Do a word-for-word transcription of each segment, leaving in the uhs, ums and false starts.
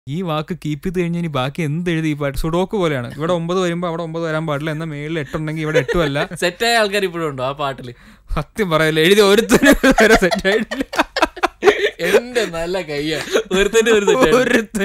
ഈ വാക്ക് കീപ്പ് ചെയ്ത് കഴിഞ്ഞാൽ ഇനി ബാക്കി എന്ത് എഴുതി ഈ പാട്ട് സുഡോക്ക് പോലെയാണ്. ഇവിടെ ഒമ്പത് വരുമ്പോൾ അവിടെ ഒമ്പത് വരാൻ പാടില്ല, എന്നാൽ മേളിൽ എട്ടുണ്ടെങ്കിൽ ഇവിടെ എട്ടും അല്ല. സെറ്റായ ആൾക്കാർ ഇപ്പോഴും ഉണ്ടോ ആ പാട്ടില്? സത്യം പറയല്ലേ, എഴുതി ഒരുത്തന്നെ വരെ സെറ്റായിട്ടില്ല. എന്റെ നല്ല കയ്യ ഒരുത്തന്റെ ഒരു ഒരുത്ത.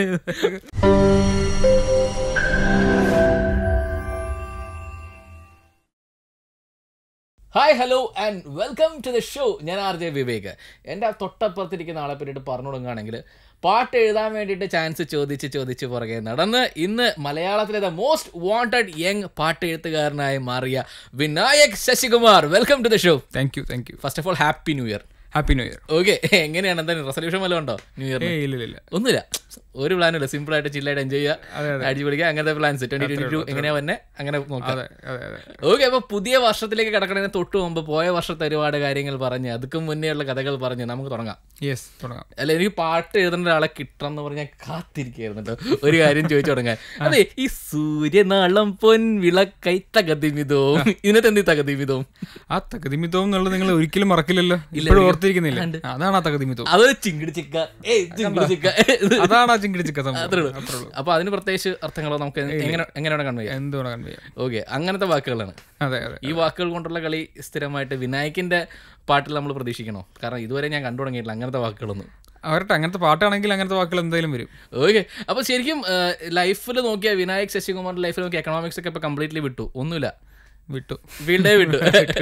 Hi hello and welcome to the show. ഞാൻ ആർ ജെ വിവേക്. എൻ്റെ തൊട്ടപ്പുറത്തിരിക്കുന്ന ആളെ പറ്റിയിട്ട് പറഞ്ഞു തുടങ്ങുകയാണെങ്കിൽ പാട്ട് എഴുതാൻ വേണ്ടിയിട്ട് ചാൻസ് ചോദിച്ച് ചോദിച്ച് പുറകെ നടന്ന് ഇന്ന് മലയാളത്തിലെ ദ മോസ്റ്റ് വാണ്ടഡ് യങ് പാട്ട് എഴുത്തുകാരനായി മാറിയ Vinayak Sasikumar. Welcome to the show. Thank you thank you. First of all happy new year. Happy new year. Okay, എങ്ങനെയാണ് എന്തായാലും റെസൊല്യൂഷൻ വല്ലതും ഉണ്ടോ ന്യൂ ഇയർ? ഇല്ല, ഒന്നുമില്ല, ഒരു പ്ലാനും ഇല്ല. സിമ്പിൾ ആയിട്ട് ചില്ലായിട്ട് എൻജോയ് ചെയ്യുക, അടിച്ചു പിടിക്കുക, അങ്ങനത്തെ പ്ലാൻസ്. ട്വന്റി ട്വന്റി ടു എങ്ങനെയാ വന്നെ അങ്ങനെ നോക്കാം. ഓക്കെ, അപ്പൊ പുതിയ വർഷത്തിലേക്ക് കിടക്കണതിന് തൊട്ട് മുമ്പ് പോയ വർഷത്തെ ഒരുപാട് കാര്യങ്ങൾ പറഞ്ഞ് അതുക്കും മുന്നേ ഉള്ള കഥകൾ പറഞ്ഞ് നമുക്ക് തുടങ്ങാം. യെസ്, തുടങ്ങാം. അല്ല, എനിക്ക് പാട്ട് എഴുതുന്ന ഒരാളെ കിട്ടണം എന്ന് പറഞ്ഞാൽ കാത്തിരിക്കുകയായിരുന്നു ഒരു കാര്യം ചോദിച്ചു തുടങ്ങാൻ. അതെ, ഈ സൂര്യനാളം പൊൻ വിളക്കൈ തകതിമിതവും ഇതിനകത്ത് എന്ത് തകതിമിതവും? ആ തകതിമിതവും എന്നുള്ളത് നിങ്ങൾ ഒരിക്കലും മറക്കില്ലല്ലോ, ഇപ്പോഴും ഓർത്തിരിക്കുന്നില്ല. അതാണ് ആ തകതിമിതവും. അതൊരു ചിങ്കിടി ചിക്ക, ഏ ചിങ്കിടി ചിക്ക, അതാണ് ആ ചിങ്കിടി ചിക്ക. അപ്പൊ അതിന് പ്രത്യേകിച്ച് അർത്ഥങ്ങളോ നമുക്ക് എങ്ങനെ എങ്ങനെയാണ് കൺവേ ചെയ്യാം? എന്തുകൊണ്ട് കൺവേ ചെയ്യാം? ഓക്കെ, അങ്ങനത്തെ വാക്കുകളാണ്. അതെ അതെ. ഈ വാക്കുകൾ കൊണ്ടുള്ള കളി സ്ഥിരമായിട്ട് വിനായകിന്റെ പാട്ടിൽ നമ്മൾ പ്രതീക്ഷിക്കണോ? കാരണം ഇതുവരെ ഞാൻ കണ്ടു തുടങ്ങിയിട്ടില്ല അങ്ങനത്തെ വാക്കുകളൊന്നും. അവരുടെ അങ്ങനത്തെ പാട്ടാണെങ്കിൽ അങ്ങനത്തെ വാക്കുകൾ എന്തായാലും വരും. ഓക്കെ, അപ്പൊ ശരിക്കും ലൈഫിൽ നോക്കിയാൽ വിനായക് ശശികുമാറിന്റെ ലൈഫിൽ നോക്കിയാൽ എക്കണോമിക്സ് ഒക്കെ ഇപ്പൊ കംപ്ലീറ്റ്ലി വിട്ടു, ഒന്നുമില്ല, വിട്ടു, വീണ്ടേ വിട്ടു.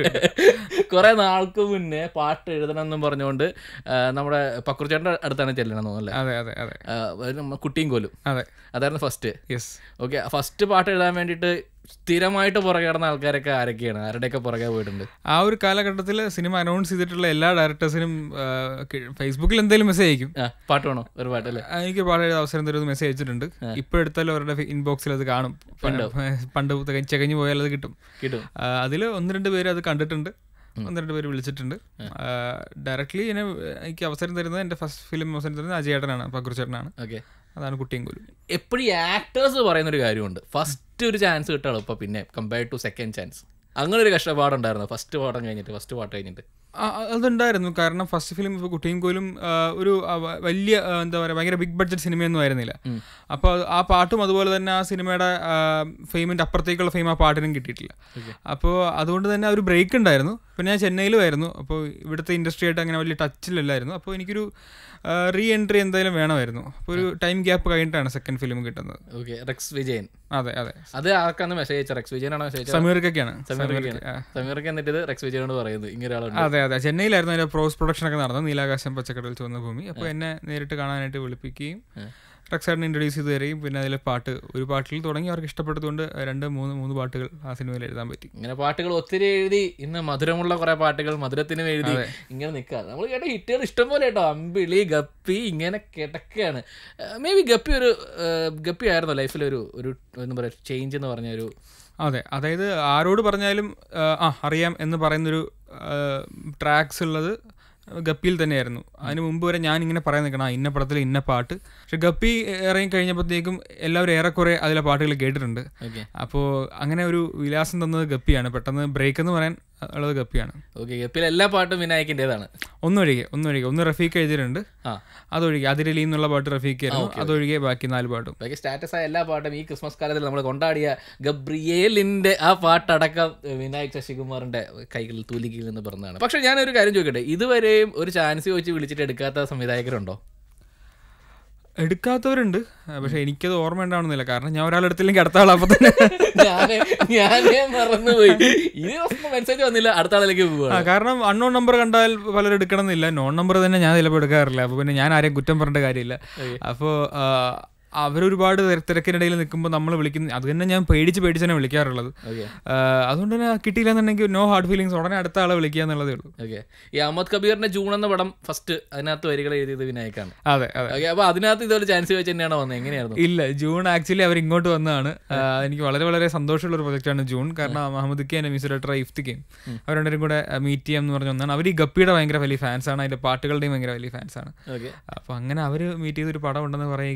കുറെ നാൾക്ക് മുന്നേ പാട്ട് എഴുതണം എന്നും പറഞ്ഞുകൊണ്ട് നമ്മുടെ പക്രുചേട്ടന്റെ അടുത്താണ് ചെല്ലണം തോന്നുന്നല്ലേ? അതെ അതെ അതെ. കുട്ടിയും കോലും. അതെ, അതായിരുന്നു ഫസ്റ്റ്. യെസ്. ഓക്കെ, ഫസ്റ്റ് പാട്ട് എഴുതാൻ വേണ്ടിയിട്ട് സ്ഥിരമായിട്ട് പുറകെ കിടന്ന ആൾക്കാരൊക്കെ ആരൊക്കെയാണ്? ആരുടെയൊക്കെ പുറകെ പോയിട്ടുണ്ട്? ആ ഒരു കാലഘട്ടത്തിൽ സിനിമ അനൗൺസ് ചെയ്തിട്ടുള്ള എല്ലാ ഡയറക്ടേഴ്സിനും ഫേസ്ബുക്കിൽ എന്തെങ്കിലും മെസ്സേജ് അയക്കും, പാട്ട് വേണോ ഒരു പാട്ട് അല്ലേ, എനിക്ക് പാട്ട് എഴുതാൻ അവസരം തരുമെന്ന് മെസ്സേജ് അയച്ചിട്ടുണ്ട്. ഇപ്പോഴെടുത്താലും അവരുടെ ഇൻബോക്സിൽ അത് കാണും. പണ്ട് ചകഞ്ഞു പോയാൽ അത് കിട്ടും കിട്ടും അതിൽ ഒന്ന് രണ്ട് പേര് അത് കണ്ടിട്ടുണ്ട്, ഒന്ന് രണ്ട് പേര് വിളിച്ചിട്ടുണ്ട്. ഡയറക്ട്ലി എന്നെ എനിക്ക് അവസരം തരുന്നത് എൻ്റെ ഫസ്റ്റ് ഫിലിം അവസരം തരുന്നത് അജയേട്ടനാണ്, പക്രുചേട്ടനാണ്. ഓക്കെ, അതാണ് കുട്ടിയും കോലും. എപ്പോഴും ആക്ടേഴ്സ് പറയുന്നൊരു കാര്യമുണ്ട്, ഫസ്റ്റ് ഒരു ചാൻസ് കിട്ടുള്ളൂ ഇപ്പം, പിന്നെ കമ്പയർഡ് ടു സെക്കൻഡ് ചാൻസ്. അങ്ങനെ ഒരു കഷ്ടപ്പാടുണ്ടായിരുന്നു ഫസ്റ്റ് പാഠം കഴിഞ്ഞിട്ട്, ഫസ്റ്റ് പാട്ട് കഴിഞ്ഞിട്ട്? അതുണ്ടായിരുന്നു. കാരണം ഫസ്റ്റ് ഫിലിം ഇപ്പോൾ കുട്ടിയും കോലും ഒരു വലിയ എന്താ പറയുക ഭയങ്കര ബിഗ് ബഡ്ജറ്റ് സിനിമയൊന്നും ആയിരുന്നില്ല. അപ്പോൾ ആ പാട്ടും അതുപോലെ തന്നെ ആ സിനിമയുടെ ഫെയിമിൻ്റെ അപ്പുറത്തേക്കുള്ള ഫെയിം ആ പാട്ടിനും കിട്ടിയിട്ടില്ല. അപ്പോൾ അതുകൊണ്ട് തന്നെ ഒരു ബ്രേക്ക് ഉണ്ടായിരുന്നു. പിന്നെ ഞാൻ ചെന്നൈയിലും ആയിരുന്നു, അപ്പോൾ ഇവിടുത്തെ ഇൻഡസ്ട്രി ആയിട്ട് അങ്ങനെ വലിയ ടച്ചിലല്ലായിരുന്നു. അപ്പോൾ എനിക്കൊരു റീ എൻട്രി എന്തായാലും വേണമായിരുന്നു. അപ്പോൾ ഒരു ടൈം ഗ്യാപ്പ് കഴിഞ്ഞിട്ടാണ് സെക്കൻഡ് ഫിലിം കിട്ടുന്നത്. Okay, Rex Vijayan. അതെ അതെ. അത് ആർക്കാണ് മെസ്സേജ് അയച്ചത്? Rex വിജയനാണോ message? സമീർക്കാണ്. സമീർക്ക് എന്നിട്ട് റെക്സ് വിജയനോട് പറയുന്നത് ഇങ്ങനെ ഒരാളുണ്ട്. അതെ അതെ, ചെന്നൈയിലായിരുന്നു അതിൻ്റെ പ്രോസ് പ്രൊഡക്ഷൻ ഒക്കെ നടന്നത്, നീലാകാശം പച്ചക്കടൽ ചുവന്ന ഭൂമി. അപ്പോൾ എന്നെ നേരിട്ട് കാണാനായിട്ട് വിളിപ്പിക്കുകയും റെക്സാഡിനെ ഇൻട്രൊഡ്യൂസ് ചെയ്ത് തരികയും പിന്നെ അതിലെ പാട്ട് ഒരു പാട്ടിൽ തുടങ്ങി അവർക്ക് ഇഷ്ടപ്പെട്ടതുകൊണ്ട് രണ്ട് മൂന്ന് മൂന്ന് പാട്ടുകൾ ആ സിനിമയിൽ എഴുതാൻ പറ്റി. ഇങ്ങനെ പാട്ടുകൾ ഒത്തിരി എഴുതി ഇന്ന് മധുരമുള്ള കുറെ പാട്ടുകൾ മധുരത്തിനും എഴുതി ഇങ്ങനെ നിൽക്കാതെ നമ്മൾ കേട്ട ഹിറ്റുകൾ ഇഷ്ടംപോലെ കേട്ടോ. അമ്പിളി, ഗപ്പി ഇങ്ങനെ കിടക്കുകയാണ്. മേ ബി ഗപ്പി ഒരു ഗപ്പി ആയിരുന്നോ ലൈഫിലൊരു ഒരു എന്താ പറയുക ചേഞ്ച് എന്ന് പറഞ്ഞ ഒരു? അതെ, അതായത് ആരോട് പറഞ്ഞാലും ആ അറിയാം എന്ന് പറയുന്നൊരു ട്രാക്സ് ഉള്ളത് ഗപ്പിയിൽ തന്നെയായിരുന്നു. അതിന് മുമ്പ് വരെ ഞാൻ ഇങ്ങനെ പറയാൻ നിൽക്കണം ഇന്ന പടത്തിൽ ഇന്ന പാട്ട്. പക്ഷെ ഗപ്പി ഇറങ്ങി കഴിഞ്ഞപ്പോഴത്തേക്കും എല്ലാവരും ഏറെക്കുറെ അതിലെ പാട്ടുകൾ കേട്ടിട്ടുണ്ട്. അപ്പോൾ അങ്ങനെ ഒരു വിലാസം തന്നത് ഗപ്പിയാണ്. പെട്ടെന്ന് ബ്രേക്ക് എന്ന് പറയാൻ ഉള്ളത് ഗപ്പിയാണ്. ഓക്കെ, ഗപ്പിയിൽ എല്ലാ പാട്ടും വിനായകിൻ്റെതാണ്. ഒന്നൊഴികെ ഒന്നൊഴികെ ഒന്ന് റഫീഖ് എഴുതിയിട്ടുണ്ട്, അതൊഴികെ അതിരലി എന്നുള്ള പാട്ട് റഫീഖ് ആയിരുന്നു, അതൊഴികെ ബാക്കി നാല് പാട്ടും. ബാക്കി സ്റ്റാറ്റസ് ആയ എല്ലാ പാട്ടും ഈ ക്രിസ്മസ് കാലത്തിൽ നമ്മൾ കൊണ്ടാടിയ ഗബ്രിയേലിന്റെ ആ പാട്ടടക്കം വിനായക് ശശികുമാറിന്റെ കൈകളിൽ തൂലികയിൽ നിന്ന് പറഞ്ഞതാണ്. പക്ഷെ ഞാനൊരു കാര്യം ചോദിക്കട്ടെ, ഇതുവരെയും ഒരു ചാൻസ് ചോദിച്ച് വിളിച്ചിട്ട് എടുക്കാത്ത സംവിധായകരുണ്ടോ? എടുക്കാത്തവരുണ്ട്, പക്ഷെ എനിക്കത് ഓർമ്മ ഉണ്ടാവണമെന്നില്ല. കാരണം ഞാൻ ഒരാളെടുത്തില്ലെങ്കിൽ അടുത്ത ആൾ അപ്പം തന്നെ ഞാനേ മറന്നുപോയി. മെസ്സേജ് വന്നില്ല, അടുത്ത ആളിലേക്ക് പോവുക. കാരണം അൺനോൺ നമ്പർ കണ്ടാൽ പലരും എടുക്കണം എന്നില്ല, നോൺ നമ്പർ തന്നെ ഞാൻ ചിലപ്പോൾ എടുക്കാറില്ല. അപ്പോൾ പിന്നെ ഞാൻ ആരെയും കുറ്റം പറഞ്ഞിട്ട് കാര്യമില്ല. അപ്പോൾ അവരൊരുപാട് തിരക്കിനിടയിൽ നിൽക്കുമ്പോൾ നമ്മൾ വിളിക്കുന്ന അത് തന്നെ ഞാൻ പേടിച്ച് പേടിച്ച് തന്നെ വിളിക്കാറുള്ളത്. അതുകൊണ്ട് തന്നെ കിട്ടിയില്ല എന്നുണ്ടെങ്കിൽ നോ ഹാർഡ് ഫീലിങ്സ്, ഉടനെ അടുത്ത ആളെ വിളിക്കുക എന്നുള്ളതേ ഉള്ളൂ. ഓക്കെ, ഈ അഹമ്മദ് കബീറിന്റെ ജൂൺ എന്ന പടം ഫസ്റ്റ് അതിനകത്ത് വരികൾ എഴുതിയത് വിനായകാണ്. അതെ അതെ. അപ്പോൾ അതിനകത്ത് ഇതുപോലെ ചാൻസ് വെച്ച് തന്നെയാണോ വന്നത്? എങ്ങനെയായിരുന്നു? ഇല്ല, ജൂൺ ആക്ച്വലി അവർ ഇങ്ങോട്ട് വന്നതാണ്. എനിക്ക് വളരെ വളരെ സന്തോഷമുള്ള ഒരു പ്രൊജക്റ്റാണ് ജൂൺ. കാരണം അഹമ്മദ് കെ മ്യൂസിക് ഡയറക്ടർ ഇഫ്തിക്കയും അവർ രണ്ടുപേരും കൂടെ മീറ്റ് ചെയ്യാം എന്ന് പറഞ്ഞ ഒന്നാണ്. അവർ ഈ ഗപ്പിയുടെ ഭയങ്കര വലിയ ഫാൻസാണ്, അതിൻ്റെ പാട്ടുകളുടെയും ഭയങ്കര വലിയ ഫാൻസാണ്. അപ്പോൾ അങ്ങനെ അവർ മീറ്റ് ചെയ്തൊരു പടം ഉണ്ടെന്ന് പറയുകയും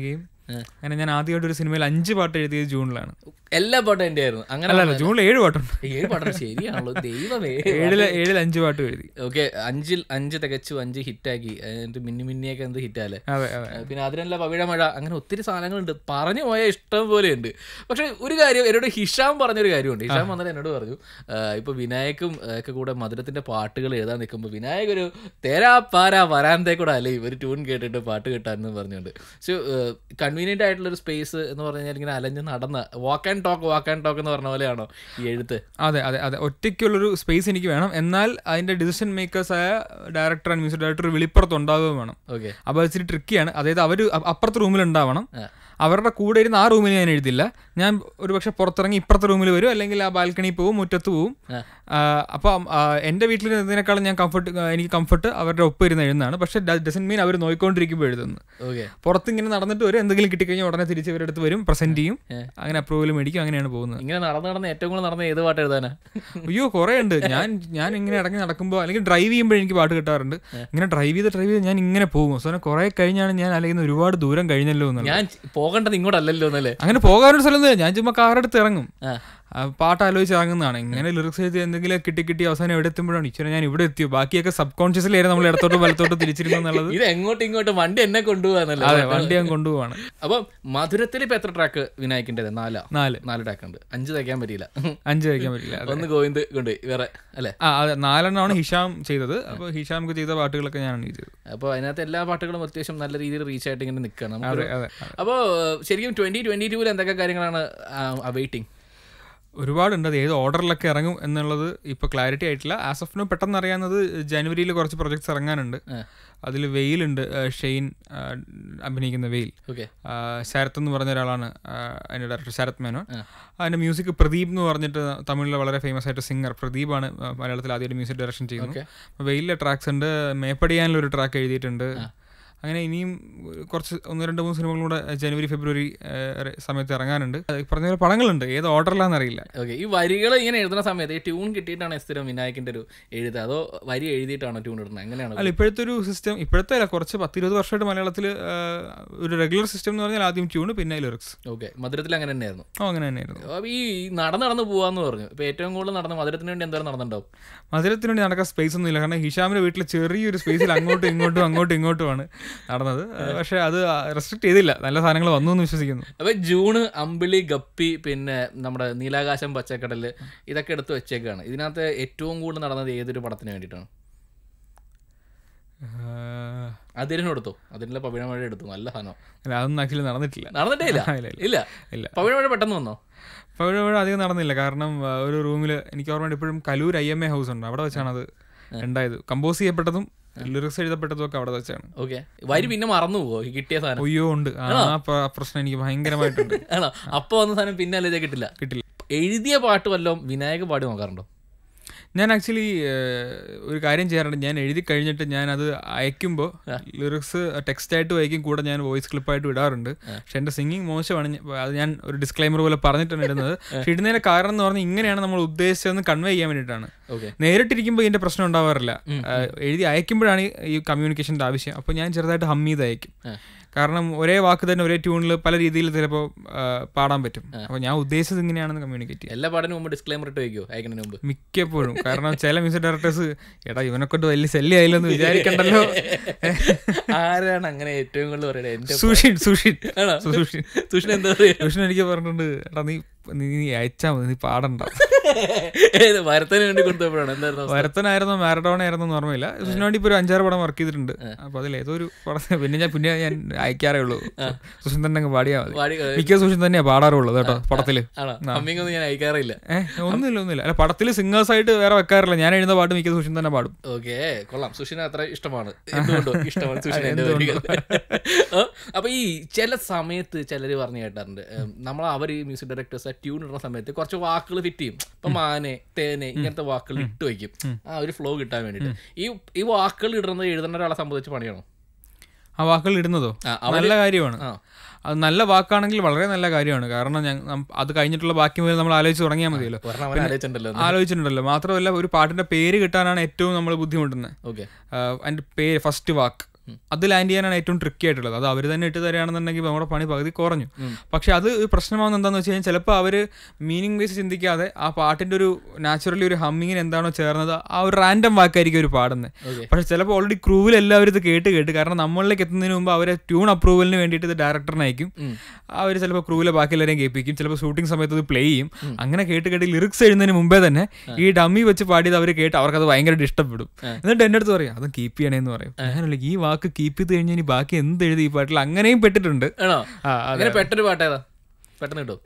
അങ്ങനെ ഞാൻ ആദ്യമായിട്ട് ഒരു സിനിമയിൽ അഞ്ച് പാട്ട് എഴുതിയത് ജൂണിലാണ്. എല്ലാ പാട്ടും എൻ്റെ ആയിരുന്നു. അങ്ങനെ അല്ല ജൂണിൽ ഏഴ് പാട്ടുണ്ട്. ഏഴ് പാട്ടുണ്ട്, ശരിയാണല്ലോ ദൈവമേ. ഏഴില് ഏഴിൽ അഞ്ച് പാട്ട് എഴുതി. ഓക്കെ, അഞ്ചിൽ അഞ്ച് തികച്ചു, അഞ്ച് ഹിറ്റാക്കി, എന്നിട്ട് മിന്നി മിന്നിയൊക്കെ എന്ത് ഹിറ്റാല്ലേ. പിന്നെ അതിനല്ല പവിഴ മഴ, അങ്ങനെ ഒത്തിരി സാധനങ്ങളുണ്ട്, പറഞ്ഞു പോയ ഇഷ്ടം പോലെ ഉണ്ട്. പക്ഷെ ഒരു കാര്യം എന്നോട് ഹിഷാം പറഞ്ഞൊരു കാര്യമുണ്ട്. ഹിഷാം വന്നിട്ട് എന്നോട് പറഞ്ഞു, ഇപ്പൊ വിനായക്കും ഒക്കെ കൂടെ മധുരത്തിന്റെ പാട്ടുകൾ എഴുതാൻ നിൽക്കുമ്പോൾ വിനായക് ഒരു തേരാ പാരാ വരാന്തേ കൂടെ അല്ലേ ഒരു ട്യൂൺ കേട്ടിട്ട് പാട്ട് കിട്ടാനെന്ന് പറഞ്ഞുകൊണ്ട്. സോ കൺവീനിയന്റ് ആയിട്ടുള്ള ഒരു സ്പേസ് എന്ന് പറഞ്ഞു കഴിഞ്ഞാൽ ഇങ്ങനെ അലഞ്ഞ് നടന്ന walk and talk walk and talk എന്ന് പറഞ്ഞ പോലെയാണോ ഈ എഴുത്ത്? അതെ അതെ അതെ, ഒറ്റയ്ക്കുള്ളൊരു സ്പേസ് എനിക്ക് വേണം. എന്നാൽ അതിന്റെ ഡിസിഷൻ മേക്കേഴ്സ് ആയ ഡയറക്ടർ ആൻഡ് മ്യൂസിക് ഡയറക്ടർ വെളിപ്പുറത്ത് ഉണ്ടാവുകയും വേണം. ഓക്കെ, അപ്പോൾ ഇച്ചിരി ട്രിക്കിയാണ്. അതായത് അവർ അപ്പുറത്തെ റൂമിൽ ഉണ്ടാവണം. അവരുടെ കൂടെ ഇരുന്ന് ആ റൂമിൽ ഞാൻ എഴുതില്ല. ഞാൻ ഒരു പക്ഷെ പുറത്തിറങ്ങി ഇപ്പുറത്തെ റൂമിൽ വരും, അല്ലെങ്കിൽ ആ ബാൽക്കണി പോവും, മുറ്റത്ത് പോവും. അപ്പോൾ എൻ്റെ വീട്ടിൽ ഇരുന്നതിനേക്കാളും ഞാൻ കംഫർട്ട് എനിക്ക് കംഫർട്ട് അവരുടെ ഒപ്പം ഇരുന്ന് എഴുതുന്നതാണ്. പക്ഷേ ഡസൻ മീൻ അവർ നോയിക്കൊണ്ടിരിക്കുമ്പോൾ എഴുതുന്നു. പുറത്തിങ്ങനെ നടന്നിട്ട് വരും, എന്തെങ്കിലും കിട്ടിക്കഴിഞ്ഞാൽ ഉടനെ തിരിച്ച് ഇവരുടെ അടുത്ത് വരും, പ്രസന്റ് ചെയ്യും, അങ്ങനെ അപ്രൂവൽ മേടിക്കും, അങ്ങനെയാണ് പോകുന്നത്. ഇങ്ങനെ നടന്ന് നടന്ന് ഏറ്റവും കൂടുതൽ നടന്ന ഏത് പാട്ട് എഴുതാനാ? അയ്യോ കുറേ ഉണ്ട്. ഞാൻ ഞാൻ ഇങ്ങനെ ഇടങ്ങി നടക്കുമ്പോൾ അല്ലെങ്കിൽ ഡ്രൈവ് ചെയ്യുമ്പോൾ എനിക്ക് പാട്ട് കിട്ടാറുണ്ട്. ഇങ്ങനെ ഡ്രൈവ് ചെയ്ത് ഡ്രൈവ് ചെയ്ത് ഞാൻ ഇങ്ങനെ പോകും. സോ കുറേ കഴിഞ്ഞാണ് ഞാൻ അല്ലെങ്കിൽ ഒരുപാട് ദൂരം കഴിഞ്ഞല്ലോ എന്ന്. ഞാൻ പോകേണ്ടത് ഇങ്ങോട്ടല്ലല്ലോ എന്നല്ലേ. അങ്ങനെ പോകാനൊരു സ്ഥലം ഞാൻ ചുമ്മാ കാറെടുത്ത് ഇറങ്ങും, പാട്ട് ആലോചിച്ച് ഇറങ്ങുന്നതാണ്. ഇങ്ങനെ ലിറിക്സ് എഴുതി എന്തെങ്കിലും കിട്ടി കിട്ടി അവസാനം എവിടെ എത്തുമ്പോഴാണ് ഇച്ചിരി ഞാൻ ഇവിടെ എത്തിയോ, ബാക്കിയൊക്കെ സബ് കോൺഷ്യസിലായിരുന്നു നമ്മൾ ഇടത്തോട്ട് വലത്തോട്ട് തിരിച്ചിരുന്നു എന്നുള്ളത്. ഇത് എങ്ങോട്ടും ഇങ്ങോട്ടും വണ്ടി എന്നെ കൊണ്ടുപോകാന്നല്ലേ. അതെ, വണ്ടി ഞാൻ കൊണ്ടുപോവാണ്. അപ്പൊ മധുരത്തിൽ ഇപ്പൊ എത്ര ട്രാക്ക് വിനായകിന്റെ? നാലാ നാല് നാല് ട്രാക്ക് ഉണ്ട്. അഞ്ച് തയ്ക്കാൻ പറ്റിയില്ല. അഞ്ച് തയ്ക്കാൻ പറ്റില്ല. ഒന്ന് ഗോവിന്ദ് കൊണ്ട് വേറെ അല്ലെ? ആ അതെ, നാലെണ്ണമാണ് ഹിഷാം ചെയ്തത്. അപ്പൊ ഹിഷാമുക്ക് ചെയ്ത പാട്ടുകളൊക്കെ ഞാനാണ് ചെയ്തത്. അപ്പൊ അതിനകത്ത് എല്ലാ പാട്ടുകളും അത്യാവശ്യം നല്ല രീതിയിൽ റീച്ച് ആയിട്ട് ഇങ്ങനെ നിൽക്കണം. അപ്പൊ ശരിക്കും ട്വന്റി ട്വന്റി ടൂവിൽ എന്തൊക്കെ കാര്യങ്ങളാണ് അവൈറ്റിംഗ്? ഒരുപാടുണ്ട്. അത് ഏത് ഓർഡറിലൊക്കെ ഇറങ്ങും എന്നുള്ളത് ഇപ്പോൾ ക്ലാരിറ്റി ആയിട്ടില്ല. ആസ് ഓഫ് നോ പെട്ടെന്ന് അറിയാവുന്നത് ജനുവരിയിൽ കുറച്ച് പ്രൊജക്ട്സ് ഇറങ്ങാനുണ്ട്. അതിൽ വെയിലുണ്ട്, ഷെയ്ൻ അഭിനയിക്കുന്ന വെയിൽ. ശരത് എന്ന് പറഞ്ഞ ഒരാളാണ് അതിൻ്റെ ഡയറക്ടർ, ശരത് മേനോൻ. അതിൻ്റെ മ്യൂസിക് പ്രദീപ് എന്ന് പറഞ്ഞിട്ട് തമിഴിലെ വളരെ ഫേമസ് ആയിട്ട് സിംഗർ പ്രദീപാണ് മലയാളത്തിൽ ആദ്യമായിട്ട് മ്യൂസിക് ഡയറക്ഷൻ ചെയ്യുന്നത്. വെയിലിലെ ട്രാക്സ് ഉണ്ട്, മേപ്പടിയാനിലൊരു ട്രാക്ക് എഴുതിയിട്ടുണ്ട്. അങ്ങനെ ഇനിയും കുറച്ച് ഒന്ന് രണ്ട് മൂന്ന് സിനിമകളും കൂടെ ജനുവരി ഫെബ്രുവരി സമയത്ത് ഇറങ്ങാനുണ്ട്. പറഞ്ഞ പോലെ പടങ്ങളുണ്ട്, ഏത് ഓർഡറിലാണെന്ന് അറിയില്ല. ഓക്കെ, ഈ വരികൾ ഇങ്ങനെ എഴുതുന്ന സമയത്ത് ഈ ട്യൂൺ കിട്ടിയിട്ടാണ് സ്ഥിരം വിനായകിന്റെ ഒരു എഴുത്, അതോ വരി എഴുതിയിട്ടാണോ ട്യൂൺ ഇടുന്നത്? എങ്ങനെയാണ്? അല്ല, ഇപ്പോഴത്തെ ഒരു സിസ്റ്റം, ഇപ്പോഴത്തെ അല്ല, കുറച്ച് പത്തിരുപത് വർഷമായിട്ട് മലയാളത്തിൽ ഒരു റെഗുലർ സിസ്റ്റം എന്ന് പറഞ്ഞാൽ ആദ്യം ട്യൂണ് പിന്നെ ലിറിക്സ്. ഓക്കെ, മധുരത്തിൽ അങ്ങനെ തന്നെയായിരുന്നു. ഓ അങ്ങനെ തന്നെയായിരുന്നു. അപ്പോൾ ഈ നടന്ന് നടന്ന് പോകാന്ന് പറഞ്ഞു. ഇപ്പോൾ ഏറ്റവും കൂടുതൽ നടന്ന് മധുരത്തിന് വേണ്ടി എന്തോരം നടന്നുണ്ടാവും? മധുരത്തിന് വേണ്ടി നടക്കാൻ സ്പേസ് ഒന്നും ഇല്ല. കാരണം ഹിഷാമിന്റെ വീട്ടിൽ ചെറിയൊരു സ്പേസിൽ അങ്ങോട്ടും ഇങ്ങോട്ടും അങ്ങോട്ടും ഇങ്ങോട്ടുമാണ് നടന്നത്. പക്ഷെ അത് റെസ്ട്രിക്ട് ചെയ്തില്ല, നല്ല സാധനങ്ങൾ വന്നു എന്ന് വിശ്വസിക്കുന്നു. അപ്പൊ ജൂണ്, അമ്പിളി, ഗപ്പി, പിന്നെ നമ്മുടെ നീലാകാശം, പച്ചക്കടല്, ഇതൊക്കെ എടുത്ത് വെച്ചേക്കാണ്. ഇതിനകത്ത് ഏറ്റവും കൂടുതൽ നടന്നത് ഏതൊരു പടത്തിന് വേണ്ടിയിട്ടാണ്? അതിരനും എടുത്തോ? അതിനുള്ള പവിഴമഴ എടുത്തു, നല്ല സാധനം. അതൊന്നും ആക്ച്വലി നടന്നിട്ടില്ല. നടന്നിട്ടേ ഇല്ല? ഇല്ല ഇല്ല പവിഴമഴ പെട്ടെന്ന് വന്നോ? പവിഴമഴ അധികം നടന്നില്ല. കാരണം ഒരു റൂമിൽ എനിക്ക് ഓർമ്മ ഇപ്പോഴും Kaloor I M A house ഉണ്ട്, അവിടെ വെച്ചാണ് അത് ഉണ്ടായത്. കമ്പോസ് ചെയ്യപ്പെട്ടതും ലിറിക്സ് എഴുതപ്പെട്ടതും ഒക്കെ അവിടെ വെച്ചാണ്. ഓക്കെ, വരി പിന്നെ മറന്നു പോവോ കിട്ടിയ സാധനം? അയ്യോ ഉണ്ട്, ആ പ്രശ്നം എനിക്ക് ഭയങ്കരമായിട്ടുണ്ട്. ആണോ? അപ്പൊ വന്ന സാധനം പിന്നെ അല്ലേ കിട്ടില്ല? കിട്ടില്ല. എഴുതിയ പാട്ട് വല്ലതും വിനായക് പാടി നോക്കാറുണ്ടോ? ഞാൻ ആക്ച്വലി ഒരു കാര്യം ചെയ്യാറുണ്ട്. ഞാൻ എഴുതി കഴിഞ്ഞിട്ട് ഞാൻ അത് അയക്കുമ്പോൾ ലിറിക്സ് ടെക്സ്റ്റായിട്ട് വായിക്കും, കൂടെ ഞാൻ വോയിസ് ക്ലിപ്പായിട്ട് ഇടാറുണ്ട്. പക്ഷെ എൻ്റെ സിംഗിങ് മോശമാണ്, അത് ഞാൻ ഒരു ഡിസ്ക്ലൈമർ പോലെ പറഞ്ഞിട്ടാണ് ഇടുന്നത്. പക്ഷെ ഇടുന്നതിൻ്റെ കാരണം എന്ന് പറഞ്ഞാൽ ഇങ്ങനെയാണ് നമ്മൾ ഉദ്ദേശിച്ചതെന്ന് കൺവേ ചെയ്യാൻ വേണ്ടിയിട്ടാണ്. നേരിട്ടിരിക്കുമ്പോൾ ഇതിൻ്റെ പ്രശ്നം ഉണ്ടാവാറില്ല, എഴുതി അയക്കുമ്പോഴാണ് ഈ കമ്മ്യൂണിക്കേഷൻ്റെ ആവശ്യം. അപ്പോൾ ഞാൻ ചെറുതായിട്ട് ഹം ചെയ്ത് അയക്കും. കാരണം ഒരേ വാക്ക് തന്നെ ഒരേ ട്യൂണിൽ പല രീതിയിൽ ചിലപ്പോൾ പാടാൻ പറ്റും. അപ്പോൾ ഞാൻ ഉദ്ദേശിച്ചത് ഇങ്ങനെയാണെന്ന് കമ്മ്യൂണിക്കേറ്റ് ചെയ്യും. എല്ലാ പാടിനും മുമ്പ് ഡിസ്ക്ലൈമർ ഇട്ട് വയ്ക്കുമോ അയക്കുന്നതിന് മുമ്പ്? മിക്കപ്പോഴും. കാരണം ചില മ്യൂസിക് ഡയറക്ടേഴ്സ് എടാ ഇവനെക്കൊണ്ട് വലിയ ശല്യം ആയില്ലെന്ന് വിചാരിക്കണ്ടല്ലോ. ആരാണ് അങ്ങനെ ഏറ്റവും കൂടുതൽ പറയുന്നത്? സുഷിൻ സുഷിൻ സുഷിൻ സുഷിൻ എന്താ പറയുക? സുഷിൻ എനിക്ക് പറഞ്ഞിട്ടുണ്ട്, എടാ നീ നീ അയച്ചാൽ മതി, നീ പാടണ്ട. വരത്തന് വേണ്ടി കൊടുത്തപ്പോഴാണ് എന്തായിരുന്നു? വരത്തനായിരുന്നോ മാരഡോണ ആയിരുന്നോ എന്ന് ഓർമ്മയില്ല. സുഷിന് വേണ്ടി ഇപ്പോൾ ഒരു അഞ്ചാറ് പടം വർക്ക് ചെയ്തിട്ടുണ്ട്. അപ്പോൾ അതിൽ ഏതോ ഒരു പടം പിന്നെ ഞാൻ പിന്നെ ഞാൻ അയക്കാറേ ഉള്ളൂ. സുഷിൻ തന്നെ അങ്ങ് പാടിയാൽ മതി. മിക്ക സുഷിൻ തന്നെയാണ് പാടാറുള്ളത് കേട്ടോ പടത്തില്. ഞാൻ അയക്കാറില്ല. ഏഹ് ഒന്നുമില്ല ഒന്നുമില്ല അല്ല, പടത്തിൽ സിംഗേഴ്സ് ആയിട്ട് വേറെ വെക്കാറില്ല. ഞാൻ എഴുതുന്ന പാട്ട് മിക്ക സുഷിൻ തന്നെ പാടും. ഓക്കെ, കൊള്ളാം. സുഷിന് അത്ര ഇഷ്ടമാണ്. എന്തുകൊണ്ടോ ഇഷ്ടമാണ് സുഷിൻ. അപ്പൊ ഈ ചില സമയത്ത് ചിലർ പറഞ്ഞു കേട്ടാറുണ്ട്, നമ്മൾ അവർ ഈ മ്യൂസിക് ഡയറക്ടേഴ്സ് ട്യൂൺ ഇടുന്ന സമയത്ത് കുറച്ച് വാക്കുകൾ ഫിറ്റ് ചെയ്യും. ഇപ്പൊ മാനെ, തേനെ, ഇങ്ങനത്തെ വാക്കുകൾ ഇട്ട് വയ്ക്കും ആ ഒരു ഫ്ലോ കിട്ടാൻ വേണ്ടിട്ട്. ഈ ഈ വാക്കുകൾ ഇടുന്നത് എഴുതുന്ന ഒരാളെ സംബന്ധിച്ച് പണിയാണോ? ആ വാക്കുകൾ ഇടുന്നതോ? നല്ല കാര്യമാണ്. അത് നല്ല വാക്കാണെങ്കിൽ വളരെ നല്ല കാര്യമാണ്. കാരണം അത് കഴിഞ്ഞിട്ടുള്ള ബാക്കി മുതൽ നമ്മൾ ആലോചിച്ച് തുടങ്ങിയാൽ മതിയല്ലോ. ആലോചിച്ചിട്ടുണ്ടല്ലോ. മാത്രമല്ല ഒരു പാട്ടിന്റെ പേര് കിട്ടാനാണ് ഏറ്റവും നമ്മൾ ബുദ്ധിമുട്ടുന്നത്. അതിന്റെ പേര് ഫസ്റ്റ് വാക്ക് അത് ലാൻഡ് ചെയ്യാനാണ് ഏറ്റവും ട്രിക്കി ആയിട്ടുള്ളത്. അത് അവർ തന്നെ ഇട്ട് തരികയാണെന്നുണ്ടെങ്കിൽ നമ്മുടെ പണി പകുതി കുറഞ്ഞു. പക്ഷെ അത് പ്രശ്നമാകുന്ന എന്താണെന്ന് വെച്ച് കഴിഞ്ഞാൽ ചിലപ്പോൾ അവർ മീനിങ് ബേസ് ചിന്തിക്കാതെ ആ പാട്ടിൻ്റെ ഒരു നാച്ചുറലി ഒരു ഹമ്മിങ്ങിന് എന്താണോ ചേർന്നത് ആ ഒരു റാൻഡം വാക്കായിരിക്കും അവർ പാടുന്നത്. പക്ഷെ ചിലപ്പോൾ ഓൾറെഡി ക്രൂവിൽ എല്ലാവരും ഇത് കേട്ട് കേട്ട് കാരണം നമ്മളിലേക്ക് എത്തുന്നതിന് മുമ്പ് അവരെ ട്യൂൺ അപ്രൂവലിന് വേണ്ടിയിട്ട് ഇത് ഡയറക്ടറിനായിരിക്കും. അവർ ചിലപ്പോൾ ക്രൂവിലെ ബാക്കി എല്ലാവരെയും കേൾപ്പിക്കും, ചിലപ്പോൾ ഷൂട്ടിംഗ് സമയത്ത് ഇത് പ്ലേ ചെയ്യും. അങ്ങനെ കേട്ട് കേട്ട് ലിറിക്സ് എഴുതുന്നതിന് മുമ്പേ തന്നെ ഈ ഡമ്മി വെച്ച് പാടിയത് അവർ കേട്ട് അവർക്കത് ഭയങ്കരമായിട്ട് ഇഷ്ടപ്പെടും. എന്നിട്ട് എൻ്റെ അടുത്ത് പറയും അത് കീപ്പ് ചെയ്യണേന്ന് പറയും. അങ്ങനെയല്ല, ഈ വാക്ക് കീപ്പ് ചെയ്ത് കഴിഞ്ഞാൽ ഇനി ബാക്കി എന്ത് എഴുതി ഈ പാട്ടിൽ അങ്ങനെയും പെട്ടിട്ടുണ്ട്. പെട്ടൊരു പാട്ടേതാ പെട്ടെന്ന് കിട്ടും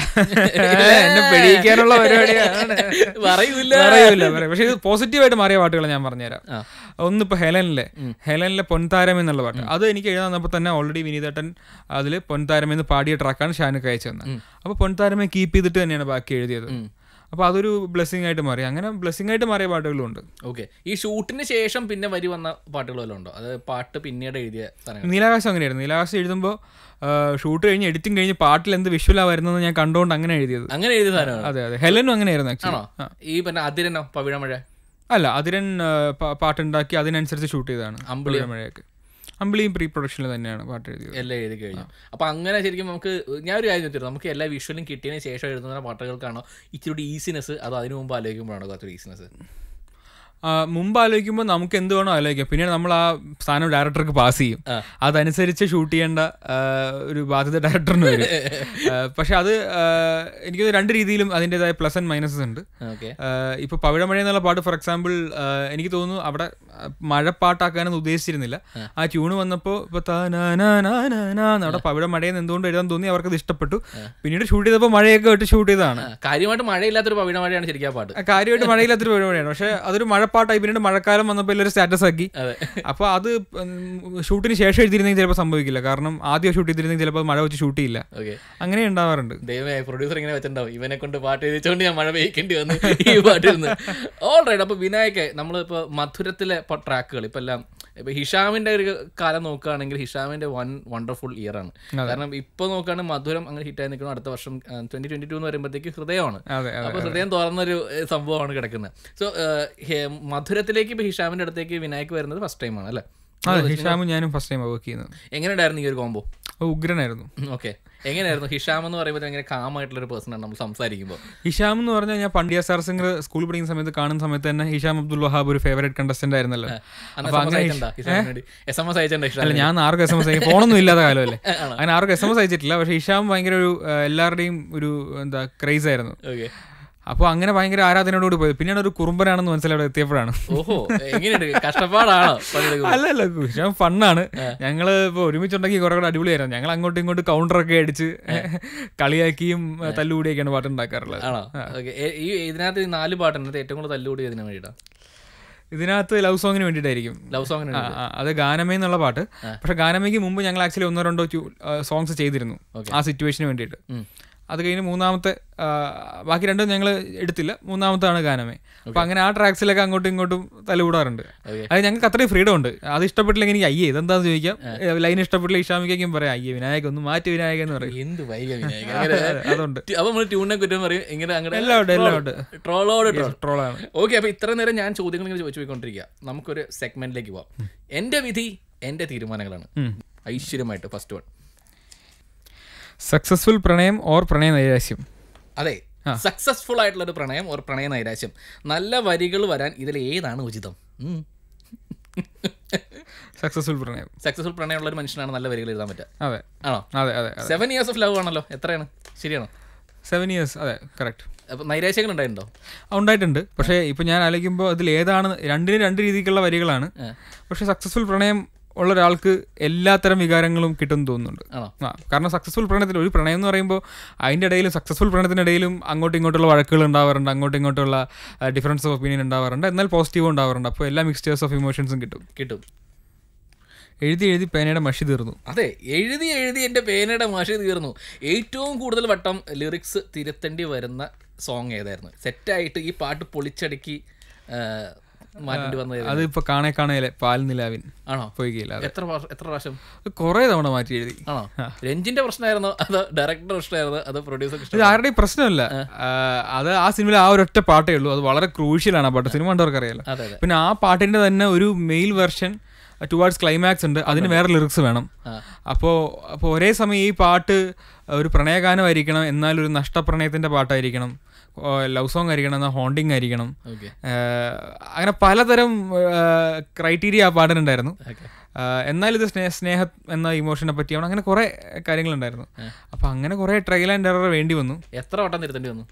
എന്നെ പെടിയിക്കാനുള്ള പരിപാടിയാണ്. പറയൂല പക്ഷെ ഇത് പോസിറ്റീവായിട്ട് മാറിയ പാട്ടുകൾ ഞാൻ പറഞ്ഞുതരാം. ഒന്നിപ്പോ ഹെലനിലെ ഹെലനിലെ പൊൻതാരം എന്നുള്ള പാട്ട്, അത് എനിക്ക് എഴുതാൻ വന്നപ്പോൾ തന്നെ ഓൾറെഡി വിനീതേട്ടൻ അതിൽ പൊൻതാരം എന്ന് പാടിയ ട്രാക്കാണ് ഷാനുക്ക് അയച്ചു തന്നത്. അപ്പൊ പൊൻതാരമെ കീപ്പ് ചെയ്തിട്ട് തന്നെയാണ് ബാക്കി എഴുതിയത്. അപ്പൊ അതൊരു ബ്ലെസ്സിങ് ആയിട്ട് മാറി. അങ്ങനെ ബ്ലെസ്സിങ് ആയിട്ട് മാറിയ പാട്ടുകളും ഉണ്ട്. ഓക്കെ, ഈ ഷൂട്ടിന് ശേഷം പിന്നെ വരി വന്ന പാട്ടുകൾ വല്ലതും ഉണ്ടോ? അത് പാട്ട് പിന്നീട് എഴുതിയ നീലാകാശം അങ്ങനെയായിരുന്നു. നീലാകാശം എഴുതുമ്പോൾ ഷൂട്ട് കഴിഞ്ഞ് എഡിറ്റിംഗ് കഴിഞ്ഞ് പാട്ടിൽ എന്ത് വിഷ്വലാ വരുന്നത് ഞാൻ കണ്ടുകൊണ്ട് അങ്ങനെ എഴുതിയത്. അങ്ങനെ എഴുതിയ സാധനം. അതെ അതെ, ഹെലനും അങ്ങനെയായിരുന്നു ആക്ച്വലി. ഈ പിന്നെ അതിരനോ പവിഴമഴ അല്ല, അതിരൻ പാട്ടുണ്ടാക്കി അതിനനുസരിച്ച് ഷൂട്ട് ചെയ്തതാണ്. അമ്പളിമഴയൊക്കെ അമ്പിളിയും പ്രീ പ്രൊഡക്ഷനിൽ തന്നെയാണ് പാട്ട് എഴുതിയത്. എല്ലാം എഴുതി കഴിഞ്ഞു. അപ്പോൾ അങ്ങനെ ശരിക്കും നമുക്ക് ഞാൻ ഒരു കാര്യം ചോദിച്ചിരുന്നു, നമുക്ക് എല്ലാ വിഷ്വലും കിട്ടിയതിന് ശേഷം എഴുതുന്ന പാട്ടുകൾക്കാണോ ഇച്ചിരി ഈസിനെസ്, അതോ അതിന് മുമ്പ് ആലോചിക്കുമ്പോഴാണോ കുറച്ചൊരു ഈസിനെസ്? മുമ്പ് ആലോചിക്കുമ്പോൾ നമുക്ക് എന്ത് വേണോ ആലോചിക്കാം. പിന്നെ നമ്മൾ ആ സാധനം ഡയറക്ടർക്ക് പാസ് ചെയ്യും, അതനുസരിച്ച് ഷൂട്ട് ചെയ്യേണ്ട ഒരു ബാധ്യത ഡയറക്ടറിന് വരും. പക്ഷെ അത് എനിക്ക് രണ്ട് രീതിയിലും അതിൻ്റെതായ പ്ലസ് ആൻഡ് മൈനസസ് ഉണ്ട്. ഇപ്പോൾ പവിഴമഴ എന്നുള്ള പാട്ട് ഫോർ എക്സാമ്പിൾ എനിക്ക് തോന്നുന്നു അവിടെ മഴപ്പാട്ടാക്കാനൊന്നും ഉദ്ദേശിച്ചിരുന്നില്ല. ആ ട്യൂണ് വന്നപ്പോൾ ഇപ്പോൾ അവിടെ പവിഴമഴയെന്ന് എന്തുകൊണ്ട് എഴുതാൻ തോന്നി, അവർക്കത് ഇഷ്ടപ്പെട്ടു. പിന്നീട് ഷൂട്ട് ചെയ്തപ്പോൾ മഴയൊക്കെ ഇട്ട് ഷൂട്ട് ചെയ്തതാണ്. കാര്യമായിട്ട് മഴയില്ലാത്തൊരു പവിഴമഴയാണ് ശരിക്കും ആ പാട്ട്. കാര്യമായിട്ട് മഴയില്ലാത്തൊരു പവിഴമഴയാണ്. പക്ഷെ അതൊരു മഴപ്പാട്ടായി പിന്നീട് മഴക്കാലം വന്നപ്പോൾ എല്ലാവരും സ്റ്റാറ്റസ് ആക്കി. അപ്പോൾ അത് ഷൂട്ടിന് ശേഷം എഴുതിയിരുന്നെങ്കിൽ ചിലപ്പോൾ സംഭവിക്കില്ല. കാരണം ആദ്യം ഷൂട്ട് ചെയ്തിരുന്നെങ്കിൽ ചിലപ്പോൾ മഴ വെച്ച് ഷൂട്ട് ചെയ്യില്ല. അങ്ങനെ ഉണ്ടാവാറുണ്ട്. ദൈവമേ, പ്രൊഡ്യൂസർ ഇങ്ങനെ വെച്ചിട്ടുണ്ടാവും ഇവനെ കൊണ്ട് പാട്ട് എഴുതിച്ചുകൊണ്ട് ഞാൻ മഴ പെയ്ക്കേണ്ടി വന്നു ഈ പാട്ടിരുന്ന്. All right. അപ്പോൾ വിനായക്, നമ്മളിപ്പോൾ മധുരത്തിലെ ട്രാക്കുകൾ ഇപ്പം എല്ലാം ഇപ്പൊ ഹിഷാമിന്റെ ഒരു കാലം നോക്കുകയാണെങ്കിൽ ഹിഷാമിന്റെ വൺ വണ്ടർഫുൾ ഇയർ ആണ്. കാരണം ഇപ്പൊ നോക്കുകയാണെങ്കിൽ മധുരം അങ്ങനെ ഹിറ്റായി നിൽക്കണം. അടുത്ത വർഷം ട്വന്റി ട്വന്റി ടു എന്ന് പറയുമ്പോഴത്തേക്ക് ഹൃദയമാണ്. അപ്പൊ ഹൃദയം തുറന്നൊരു സംഭവമാണ് കിടക്കുന്നത്. സോ മധുരത്തിലേക്ക് ഇപ്പൊ ഹിഷാമിന്റെ അടുത്തേക്ക് വിനായക് വരുന്നത് ഫസ്റ്റ് ടൈം ആണ് അല്ലേ? ഹിഷാമും ഞാനും ഫസ്റ്റ് ടൈം വർക്ക് ചെയ്യുന്നത്. എങ്ങനെയുണ്ടായിരുന്നു ഈ ഒരു കോംബോ? ഉഗ്രനായിരുന്നു. ഓക്കെ, എങ്ങനെയായിരുന്നു? ഹിഷാം എന്ന് പറയുമ്പോൾ ഭയങ്കര കാമായിട്ടുള്ള ഒരു പേഴ്സൺ ആണ് നമ്മൾ സംസാരിക്കുമ്പോൾ. ഹിഷാം എന്ന് പറഞ്ഞാൽ ഞാൻ പണ്ട് എസ് ആർ സിംഗർ സ്കൂൾ പഠിക്കുന്ന സമയത്ത് കാണുന്ന സമയത്ത് തന്നെ ഹിഷാം അബ്ദുൽ വഹാബ് ഒരു ഫേവറേറ്റ് കണ്ടസ്റ്റന്റ് ആയിരുന്നല്ലോ. അല്ല, ഞാൻ ആർക്കും എസ് എം എസ് അയക്കും, ഫോണൊന്നും ഇല്ലാത്ത കാലമല്ലേ, അങ്ങനെ ആർക്കും എസ് എം എസ് അയച്ചിട്ടില്ല. പക്ഷെ ഹിഷാം ഭയങ്കര ഒരു എല്ലാവരുടെയും ഒരു എന്താ ക്രേസ് ആയിരുന്നു. അപ്പോൾ അങ്ങനെ ഭയങ്കര ആരാധനയോട് പോയി. പിന്നെയാണ് ഒരു കുറുമ്പനാണെന്ന് മനസ്സിലായി അവിടെ എത്തിയപ്പോഴാണ്. അല്ല അല്ല, ഹിഷാം ഫണ്ണാണ്. ഞങ്ങൾ ഇപ്പോൾ ഒരുമിച്ചുണ്ടെങ്കിൽ കുറെ കൂടെ അടിപൊളിയായിരുന്നു. ഞങ്ങൾ അങ്ങോട്ടും ഇങ്ങോട്ടും കൗണ്ടറൊക്കെ അടിച്ച് കളിയാക്കിയും തല്ലുകൂടിയൊക്കെയാണ് പാട്ട് ഉണ്ടാക്കാറുള്ളത്. ഈ ഇതിനകത്ത് നാല് പാട്ടുണ്ട്, ഏറ്റവും കൂടുതൽ തല്ലുകൂടി ഇതിന് വേണ്ടിയിട്ടാണ്. ഇതിനകത്ത് ലവ് സോങ്ങിന് വേണ്ടിയിട്ടായിരിക്കും. ലവ് സോങ്ങിന് അത് ഗാനമേ എന്നുള്ള പാട്ട്. പക്ഷെ ഗാനമേക്ക് മുമ്പ് ഞങ്ങൾ ആക്ച്വലി ഒന്നോ രണ്ടോ സോങ്സ് ചെയ്തിരുന്നു ആ സിറ്റുവേഷന് വേണ്ടിയിട്ട്. അത് കഴിഞ്ഞ് മൂന്നാമത്തെ ബാക്കി രണ്ടും ഞങ്ങൾ എടുത്തില്ല, മൂന്നാമത്താണ് ഗാനമേ. അപ്പം അങ്ങനെ ആ ട്രാക്സിലൊക്കെ അങ്ങോട്ടും ഇങ്ങോട്ടും തലകൂടാറുണ്ട്. അത് ഞങ്ങൾക്ക് അത്രയും ഫ്രീഡം ഉണ്ട്. അത് ഇഷ്ടപ്പെട്ടില്ലെങ്കിൽ എനിക്ക് അയ്യേ ഇതെന്താന്ന് ചോദിക്കാം. ലൈൻ ഇഷ്ടപ്പെട്ടില്ല ഇഷാമിക്കും പറയാം അയ്യേ വിനായക് ഒന്ന് മാറ്റി വിനായകൻ എന്ന് പറയും. എന്ത് അതുണ്ട്. എല്ലാം ഉണ്ട്, എല്ലാം ഉണ്ട്. ട്രോളാണ്. ഓക്കെ, അപ്പൊ ഇത്ര നേരം ഞാൻ ചോദ്യങ്ങൾ ഇങ്ങനെ ചോദിച്ചു പോയിക്കൊണ്ടിരിക്കുക. നമുക്കൊരു സെഗ്മെന്റിലേക്ക് പോവാം. എന്റെ വിധി എന്റെ തീരുമാനങ്ങളാണ്. ഐശ്വര്യമായിട്ട് ഫസ്റ്റ് വൺ. സക്സസ്ഫുൾ പ്രണയം ഓർ പ്രണയ നൈരാശ്യം? അതെ, സക്സസ്ഫുൾ ആയിട്ടുള്ള ഒരു പ്രണയം ഓർ പ്രണയ നൈരാശ്യം. നല്ല വരികൾ വരാൻ ഇതിൽ ഏതാണ് ഉചിതം? സക്സസ്ഫുൾ പ്രണയം. സക്സസ്ഫുൾ പ്രണയമുള്ള ഒരു മനുഷ്യനാണ് നല്ല വരികൾ എഴുതാൻ പറ്റുക. അതെ ആണോ? അതെ അതെ. സെവൻ ഇയേഴ്സ് ഓഫ് ലവ് ആണല്ലോ, എത്രയാണ്? ശരിയാണോ? സെവൻ ഇയേഴ്സ്, അതെ കറക്റ്റ്. അപ്പോൾ നൈരാശ്യങ്ങൾ ഉണ്ടായിട്ടുണ്ടോ? ഉണ്ടായിട്ടുണ്ട്. പക്ഷേ ഇപ്പം ഞാൻ ആലോചിക്കുമ്പോൾ അതിൽ ഏതാണ്, രണ്ടിനും രണ്ട് രീതിക്കുള്ള വരികളാണ്. പക്ഷേ സക്സസ്ഫുൾ പ്രണയം ഉള്ള ഒരാൾക്ക് എല്ലാത്തരം വികാരങ്ങളും കിട്ടുമെന്ന് തോന്നുന്നുണ്ട്. ആ കാരണം സക്സസ്ഫുൾ പ്രണയത്തിൽ ഒരു പ്രണയം എന്ന് പറയുമ്പോൾ അതിൻ്റെ ഇടയിലും സക്സസ്ഫുൾ പ്രണയത്തിനിടയിലും അങ്ങോട്ടും ഇങ്ങോട്ടുള്ള വഴക്കുകൾ ഉണ്ടാവാറുണ്ട്, അങ്ങോട്ടും ഇങ്ങോട്ടുള്ള ഡിഫറൻസ് ഓഫ് ഒപ്പീനിയൻ ഉണ്ടാവാറുണ്ട്, എന്നാൽ പോസിറ്റീവ് ഉണ്ടാവാറുണ്ട്. അപ്പോൾ എല്ലാ മിക്സ്ചേഴ്സ് ഓഫ് ഇമോഷൻസും കിട്ടും കിട്ടും എഴുതി എഴുതി പേനയുടെ മഷി തീർന്നു. അതെ, എഴുതി എഴുതി എൻ്റെ പേനയുടെ മഷി തീർന്നു. ഏറ്റവും കൂടുതൽ വട്ടം ലിറിക്സ് തിരുത്തേണ്ടി വരുന്ന സോങ് ഏതായിരുന്നു? സെറ്റായിട്ട് ഈ പാട്ട് പൊളിച്ചടുക്കി മാറ്റേണ്ടി വന്നത്? അത് ഇപ്പൊ കാണേ കാണേലെ പാൽ നിലാവിൻ ആണോ? പോയില്ല. എത്ര എത്ര പ്രാവശ്യം? കുറെ തവണ മാറ്റി എഴുതി. ആണോ? രഞ്ജിന്റെ പ്രശ്നമായിരുന്നോ അതോ ഡയറക്ടർ പ്രശ്നമായിരുന്നോ അതോ പ്രൊഡ്യൂസർ? ഇത് ആരുടെയും പ്രശ്നമല്ല. അത് ആ സിനിമയിൽ ആ ഒരൊറ്റ പാട്ടേ ഉള്ളൂ. അത് വളരെ ക്രൂഷ്യലാണ് ആ പാട്ട്, സിനിമ കണ്ടവർക്ക് അറിയാലോ. പിന്നെ ആ പാട്ടിന്റെ തന്നെ ഒരു മെയിൽ വെർഷൻ ടുവാർഡ്സ് ക്ലൈമാക്സ് ഉണ്ട്, അതിന് വേറെ ലിറിക്സ് വേണം. അപ്പോൾ അപ്പോൾ ഒരേ സമയം ഈ പാട്ട് ഒരു പ്രണയഗാനമായിരിക്കണം, എന്നാലൊരു നഷ്ടപ്രണയത്തിൻ്റെ പാട്ടായിരിക്കണം, ലവ് സോങ് ആയിരിക്കണം, എന്നാൽ ഹോണ്ടിങ് ആയിരിക്കണം. അങ്ങനെ പലതരം ക്രൈറ്റീരിയ ആ പാട്ടിനുണ്ടായിരുന്നു. എന്നാലും ഇത് സ്നേഹ സ്നേഹം എന്ന ഇമോഷനെ പറ്റിയാണ്, അങ്ങനെ കുറേ കാര്യങ്ങളുണ്ടായിരുന്നു. അപ്പം അങ്ങനെ കുറേ ട്രയൽ ആൻഡ് എറർ വേണ്ടി വന്നു. എത്ര വട്ടം തിരുത്തേണ്ടി വന്നു?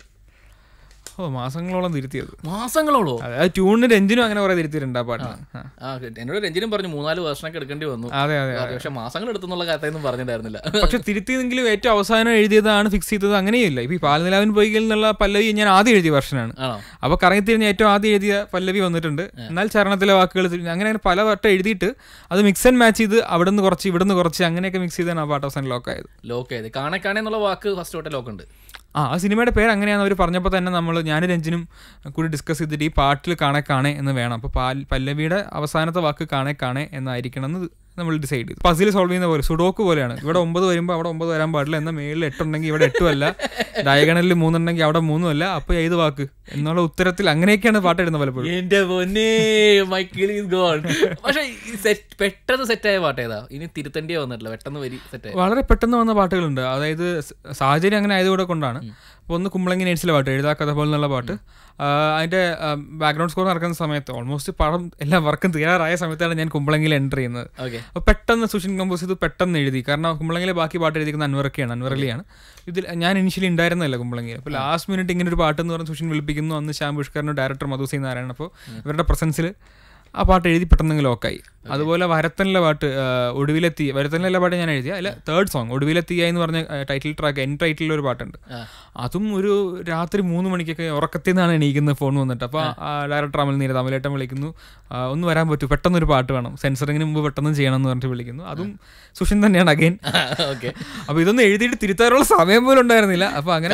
ഓ മാസങ്ങളോളം തിരുത്തിയത്. മാസങ്ങളോളോ? അതായത് ട്യൂണിന് രഞ്ജിനും അങ്ങനെ കുറെ തിരുത്തിയിട്ടുണ്ട് ആ പാട്ടിന്. എന്നോട് രഞ്ജിനും പറഞ്ഞു മൂന്നാല് വർഷമൊക്കെ എടുക്കേണ്ടി വന്നു. അതെ അതെ, പക്ഷെ മാസങ്ങൾ എടുത്തെന്നുള്ള കാര്യമൊന്നും പറഞ്ഞിട്ടുണ്ടായിരുന്നില്ല. പക്ഷെ തിരുത്തിയെങ്കിലും ഏറ്റവും അവസാനം എഴുതിയതാണ് ഫിക്സ് ചെയ്തത്, അങ്ങനെയില്ല. ഇപ്പൊ ഈ പാൽനിലാവിൻ പൊയ്കയിൽ നിന്നുള്ള പല്ലവി ഞാൻ ആദ്യം എഴുതിയ വർഷനാണ്. അപ്പൊ കറങ്ങിത്തിരിഞ്ഞ് ഏറ്റവും ആദ്യം എഴുതിയ പല്ലവി വന്നിട്ടുണ്ട്. എന്നാൽ ചരണത്തിലെ വാക്കുകൾ അങ്ങനെ അങ്ങനെ പല വട്ടം എഴുതിയിട്ട് അത് മിക്സ് ആൻഡ് മാച്ച് ചെയ്ത് അവിടെ നിന്ന് കുറച്ച് ഇവിടെ നിന്ന് കുറച്ച് അങ്ങനെയൊക്കെ മിക്സ് ചെയ്താണ് ആ പാട്ട് അവസാനം ലോക്ക് ആയത്. ലോക്ക് ആയത് കാണെ കാണെ എന്നുള്ള വാക്ക് ഫസ്റ്റ് തൊട്ടേ ലോക്ക് ഉണ്ട്. ആ ആ സിനിമയുടെ പേര് അങ്ങനെയാണെന്ന് അവർ പറഞ്ഞപ്പോൾ തന്നെ നമ്മൾ ഞാനും രഞ്ജിനും കൂടി ഡിസ്കസ് ചെയ്തിട്ട് ഈ പാട്ടിൽ കാണെ കാണെ എന്ന് വേണം. അപ്പോൾ പാൽ പല്ലവിയുടെ അവസാനത്തെ വാക്ക് കാണെ കാണെ എന്നായിരിക്കണം എന്ന് നമ്മൾ ഡിസൈഡ് ചെയ്തു. പസിൽ സോൾവ് ചെയ്യുന്ന പോലെ സുഡോക്ക് പോലെയാണ്. ഇവിടെ ഒമ്പത് വരുമ്പോൾ അവിടെ ഒമ്പത് വരാൻ പാടില്ല, എന്നാൽ മേളിൽ എട്ടുണ്ടെങ്കിൽ ഇവിടെ എട്ടുമല്ല, ഡയഗണലിൽ മൂന്നുണ്ടെങ്കിൽ അവിടെ മൂന്നും അല്ല, അപ്പോൾ ഏത് വാക്ക് എന്നുള്ള ഉത്തരത്തിൽ അങ്ങനെയൊക്കെയാണ് പാട്ട് എഴുതുന്നത് പലപ്പോഴും. എന്റെ പൊന്നേ മൈക്കിൾ ഈസ് ഗോൺ. പക്ഷേ പെട്ടെന്ന് സെറ്റായ പാട്ട് ഏതാ? ഇനി തിരുത്തേണ്ടിയേ വന്നിട്ടില്ല, പെട്ടെന്ന് വരി സെറ്റായി. വളരെ പെട്ടെന്ന് വന്ന പാട്ടുകളുണ്ട്. അതായത് സാഹചര്യം അങ്ങനെ ആയതുകൂടെ കൊണ്ടാണ്. അപ്പോൾ ഒന്ന് കുമ്പളങ്ങി നേഴ്സിലെ പാട്ട്, എഴുതാ കഥ പോലെ എന്നുള്ള പാട്ട്, അതിൻ്റെ ബാക്ക്ഗ്രൗണ്ട് സ്കോർ നടക്കുന്ന സമയത്ത് ഓൾമോസ്റ്റ് പടം എല്ലാം വർക്കും തീരാറായ സമയത്താണ് ഞാൻ കുമ്പളങ്ങിയിൽ എൻ്റർ ചെയ്യുന്നത്. അപ്പോൾ പെട്ടെന്ന് സുഷിൻ കമ്പോസ് ചെയ്ത് പെട്ടെന്ന് എഴുതി. കാരണം കുമ്പളങ്ങിയിലെ ബാക്കി പാട്ട് എഴുതിക്കുന്നത് അൻവറൊക്കെയാണ്, അൻവറലിയാണ്. ഇതിൽ ഞാൻ ഇനിഷ്യലി ഉണ്ടായിരുന്നല്ല കുമ്പളങ്ങിയിൽ. അപ്പോൾ ലാസ്റ്റ് മിനിറ്റ് ഇങ്ങനെ ഒരു പാട്ട് എന്ന് പറഞ്ഞ് സുഷിൻ വിളിപ്പിക്കുന്നു. അന്ന് ശ്യാം പുഷ്കറിനും ഡയറക്ടർ മധുസൈ നാരായണൻ. അപ്പോൾ ഇവരുടെ പ്രസൻസിൽ ആ പാട്ട് എഴുതി പെട്ടെന്ന് ലോക്കായി. അതുപോലെ വരത്തനിലെ പാട്ട് ഒടുവിലെത്തി, വരത്തനിലെ പാട്ട് ഞാൻ എഴുതിയ അല്ല തേർഡ് സോങ് ഒടുവിലെത്തിയ എന്ന് പറഞ്ഞ ടൈറ്റിൽ ട്രാക്ക് എൻ ടൈറ്റിലുള്ള ഒരു പാട്ടുണ്ട്. അതും ഒരു രാത്രി മൂന്ന് മണിക്കൊക്കെ ഉറക്കത്തിൽ നിന്നാണ് എണീക്കുന്നത് ഫോൺ വന്നിട്ട്. അപ്പോൾ ഡയറക്ടർ അമൽ നീര അമലേട്ടൻ വിളിക്കുന്നു, ഒന്ന് വരാൻ പറ്റും, പെട്ടെന്നൊരു പാട്ട് വേണം, സെൻസറിങ്ങിന് മുമ്പ് പെട്ടെന്ന് ചെയ്യണം എന്ന് പറഞ്ഞിട്ട് വിളിക്കുന്നു. അതും സുഷിൻ തന്നെയാണ് അഗൈൻ. അപ്പോൾ ഇതൊന്നും എഴുതിയിട്ട് തിരുത്താനുള്ള സമയം പോലും ഉണ്ടായിരുന്നില്ല. അപ്പോൾ അങ്ങനെ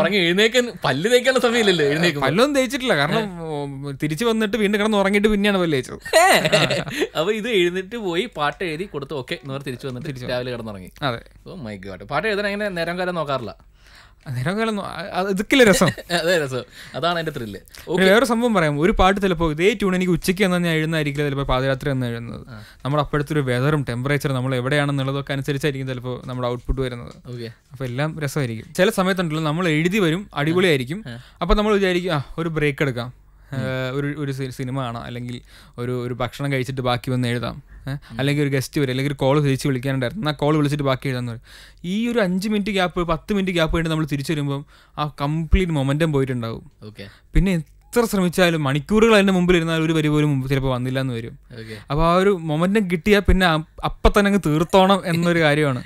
പല്ല് തേക്കാനുള്ള സമയമില്ലല്ലോ, പല്ലൊന്നും തേച്ചിട്ടില്ല. കാരണം തിരിച്ചു വന്നിട്ട് വീണ്ടും കിടന്ന് ഉറങ്ങിയിട്ട് പിന്നെയാണ് പല്ല് തേച്ചത്. അപ്പൊ ഇത് എഴുന്നിട്ട് പോയി പാട്ട് എഴുതി കൊടുത്തു, ഓക്കെ എന്ന് പറഞ്ഞ് തിരിച്ചു വന്നിട്ട് രാവിലെ കിടന്നുറങ്ങി. അതെ. Oh my God. പാട്ട് എഴുതാൻ അങ്ങനെ നേരം കാലം നോക്കാറില്ല. നേരം കാലം ഇതൊക്കെ രസം. അതെ രസം, അതാണ് എൻ്റെ ത്രില്ല്. വേറെ സംഭവം പറയാം, ഒരു പാട്ട് ചിലപ്പോൾ ഇതേ ട്യൂൺ എനിക്ക് ഉച്ചയ്ക്ക് എന്നാൽ ഞാൻ എഴുതുന്നതായിരിക്കില്ല, ചിലപ്പോൾ പാതിരാത്രി എന്ന് എഴുതുന്നത്. നമ്മുടെ അപ്പോഴത്തെ ഒരു വെതറും ടെമ്പറേച്ചറും നമ്മൾ എവിടെയാണെന്നുള്ളതൊക്കെ അനുസരിച്ചായിരിക്കും ചിലപ്പോൾ നമ്മുടെ ഔട്ട്പുട്ട് വരുന്നത്. അപ്പോൾ എല്ലാം രസമായിരിക്കും. ചില സമയത്തുണ്ടല്ലോ നമ്മൾ എഴുതി വരും, അടിപൊളിയായിരിക്കും. അപ്പോൾ നമ്മൾ വിചാരിക്കും ആ ഒരു ബ്രേക്ക് എടുക്കാം, ഒരു ഒരു സിനിമ കാണാം, അല്ലെങ്കിൽ ഒരു ഒരു ഭക്ഷണം കഴിച്ചിട്ട് ബാക്കി വന്ന് എഴുതാം, അല്ലെങ്കിൽ ഒരു ഗസ്റ്റ് വരും, അല്ലെങ്കിൽ ഒരു കോൾ തിരിച്ച് വിളിക്കാനുണ്ടായിരുന്നു, എന്നാൽ കോൾ വിളിച്ചിട്ട് ബാക്കി എഴുതാമെന്ന് പറയും. ഈ ഒരു അഞ്ച് മിനിറ്റ് ഗ്യാപ്പ് പത്ത് മിനിറ്റ് ഗ്യാപ്പ് കഴിഞ്ഞ് നമ്മൾ തിരിച്ചു വരുമ്പം ആ കംപ്ലീറ്റ് മൊമെൻറ്റം പോയിട്ടുണ്ടാവും. പിന്നെ എത്ര ശ്രമിച്ചാലും മണിക്കൂറുകൾ അതിൻ്റെ മുമ്പിൽ ഇരുന്നാൽ ഒരു വരി പോലും മുമ്പ് ചിലപ്പോൾ വന്നില്ല എന്ന് വരും. അപ്പോൾ ആ ഒരു മൊമെൻറ്റം കിട്ടിയാൽ പിന്നെ അപ്പം തന്നെ അങ്ങ് തീർത്തോണം എന്നൊരു കാര്യമാണ്.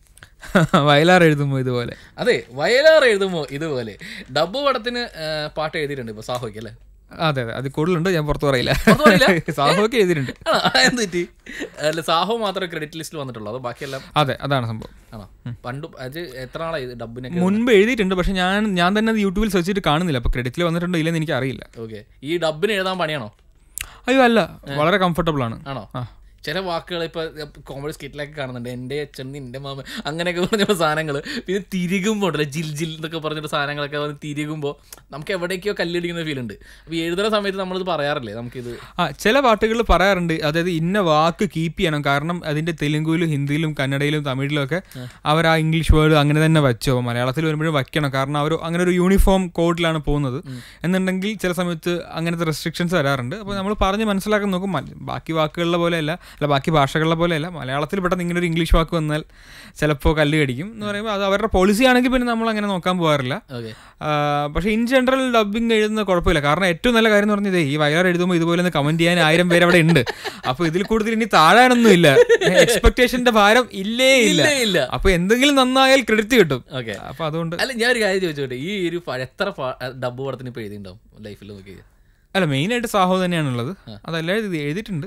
വയലാർ എഴുതുമോ ഇതുപോലെ. അതെ, വയലാർ എഴുതുമോ ഇതുപോലെ. ഡബ്ബ് പടത്തിന് പാട്ട് എഴുതിയിട്ടുണ്ട് ഇപ്പോൾ സാഹോയ്ക്ക് അല്ലേ? അതെ അതെ, അത് കൂടുതലുണ്ട്, ഞാൻ പുറത്ത് പറയില്ല. സാഹോയ്ക്ക് എഴുതിയിട്ടുണ്ട്. എന്ത് അല്ല സാഹോ മാത്രമേ ക്രെഡിറ്റ് ലിസ്റ്റിൽ വന്നിട്ടുള്ളൂ, അതോ ബാക്കിയെല്ലാം? അതെ, അതാണ് സംഭവം. ആണോ? പണ്ട് അത് എത്ര നാളായി ഡബിനെ? മുൻപ് എഴുതിയിട്ടുണ്ട്, പക്ഷെ ഞാൻ ഞാൻ തന്നെ അത് യൂട്യൂബിൽ സെർച്ച് ചെയ്തിട്ട് കാണുന്നില്ല. അപ്പോൾ ക്രെഡിറ്റിൽ വന്നിട്ടുണ്ടോ ഇല്ലെന്ന് എനിക്ക് അറിയില്ല. ഓക്കെ. ഈ ഡബിന് എഴുതാൻ പണിയാണോ? അയ്യോ അല്ല, വളരെ കംഫർട്ടബിൾ ആണ്. ആണോ? ചില വാക്കുകൾ ഇപ്പോൾ കോമഡി സ്കിറ്റിലൊക്കെ കാണുന്നുണ്ട്, എൻ്റെ അച്ഛൻ എൻ്റെ മാമ അങ്ങനെയൊക്കെ പറഞ്ഞ സാധനങ്ങൾ. പിന്നെ തിരികുമ്പോൾ ഉണ്ടല്ലോ ജിൽ ജിൽ എന്നൊക്കെ പറഞ്ഞിട്ട് സാധനങ്ങളൊക്കെ വന്ന് തിരികുമ്പോൾ നമുക്ക് എവിടേക്കോ കല്ലിടിക്കുന്ന ഫീൽ ഉണ്ട്. അപ്പോൾ എഴുതുന്ന സമയത്ത് നമ്മളിത് പറയാറില്ലേ നമുക്കിത്? ആ ചില പാട്ടുകൾ പറയാറുണ്ട്, അതായത് ഇന്ന വാക്ക് കീപ്പ് ചെയ്യണം, കാരണം അതിൻ്റെ തെലുങ്കിലും ഹിന്ദിയിലും കന്നഡയിലും തമിഴിലും ഒക്കെ അവർ ആ ഇംഗ്ലീഷ് വേർഡ് അങ്ങനെ തന്നെ വെച്ചോ, മലയാളത്തിൽ വരുമ്പോഴും വയ്ക്കണം, കാരണം അവർ അങ്ങനെ ഒരു യൂണിഫോം കോഡിലാണ് പോകുന്നത് എന്നുണ്ടെങ്കിൽ ചില സമയത്ത് അങ്ങനത്തെ റെസ്ട്രിക്ഷൻസ് വരാറുണ്ട്. അപ്പോൾ നമ്മൾ പറഞ്ഞ് മനസ്സിലാക്കാൻ നോക്കും. ബാക്കി വാക്കുകളിലെ പോലെയല്ല, അല്ല ബാക്കി ഭാഷകളിലെ പോലെയല്ല, മലയാളത്തിൽ പെട്ടെന്ന് ഇങ്ങനെ ഒരു ഇംഗ്ലീഷ് വാക്ക് വന്നാൽ ചിലപ്പോൾ കല്ല് കടിക്കും എന്ന് പറയുമ്പോൾ അത് അവരുടെ പോളിസി ആണെങ്കിൽ പിന്നെ നമ്മൾ അങ്ങനെ നോക്കാൻ പോകാറില്ല. പക്ഷേ ഇൻ ജനറൽ ഡബ്ബിങ് എഴുതുന്ന കുഴപ്പമില്ല, കാരണം ഏറ്റവും നല്ല കാര്യം എന്ന് പറഞ്ഞത് ഈ വയലാർ എഴുതുമ്പോൾ ഇതുപോലെ ഒന്ന് കമന്റ് ചെയ്യാൻ ആയിരം പേര് അവിടെ ഉണ്ട്. അപ്പോൾ ഇതിൽ കൂടുതൽ ഇനി താഴാനൊന്നും ഇല്ല, എക്സ്പെക്ടേഷന്റെ ഭാരം ഇല്ലേ ഇല്ല. അപ്പോൾ എന്തെങ്കിലും നന്നായാൽ ക്രെഡിറ്റ് കിട്ടും. അപ്പോൾ അതുകൊണ്ട് അല്ല, ഞാൻ ഒരു കാര്യം ചോദിച്ചോട്ടെ, ഈ ഒരു എത്ര ഡബ്ബ് പടത്തിന് ഇപ്പോൾ എഴുതിയിട്ടുണ്ടാവും ലൈഫിൽ നോക്കി? അല്ല, മെയിനായിട്ട് സാഹോ തന്നെയാണുള്ളത്. അതല്ല ഇത് എഴുതിയിട്ടുണ്ട്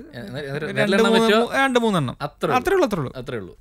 രണ്ട് മൂന്നെണ്ണം, അത്രേ ഉള്ളൂ അത്രേ ഉള്ളൂ അത്രേ ഉള്ളൂ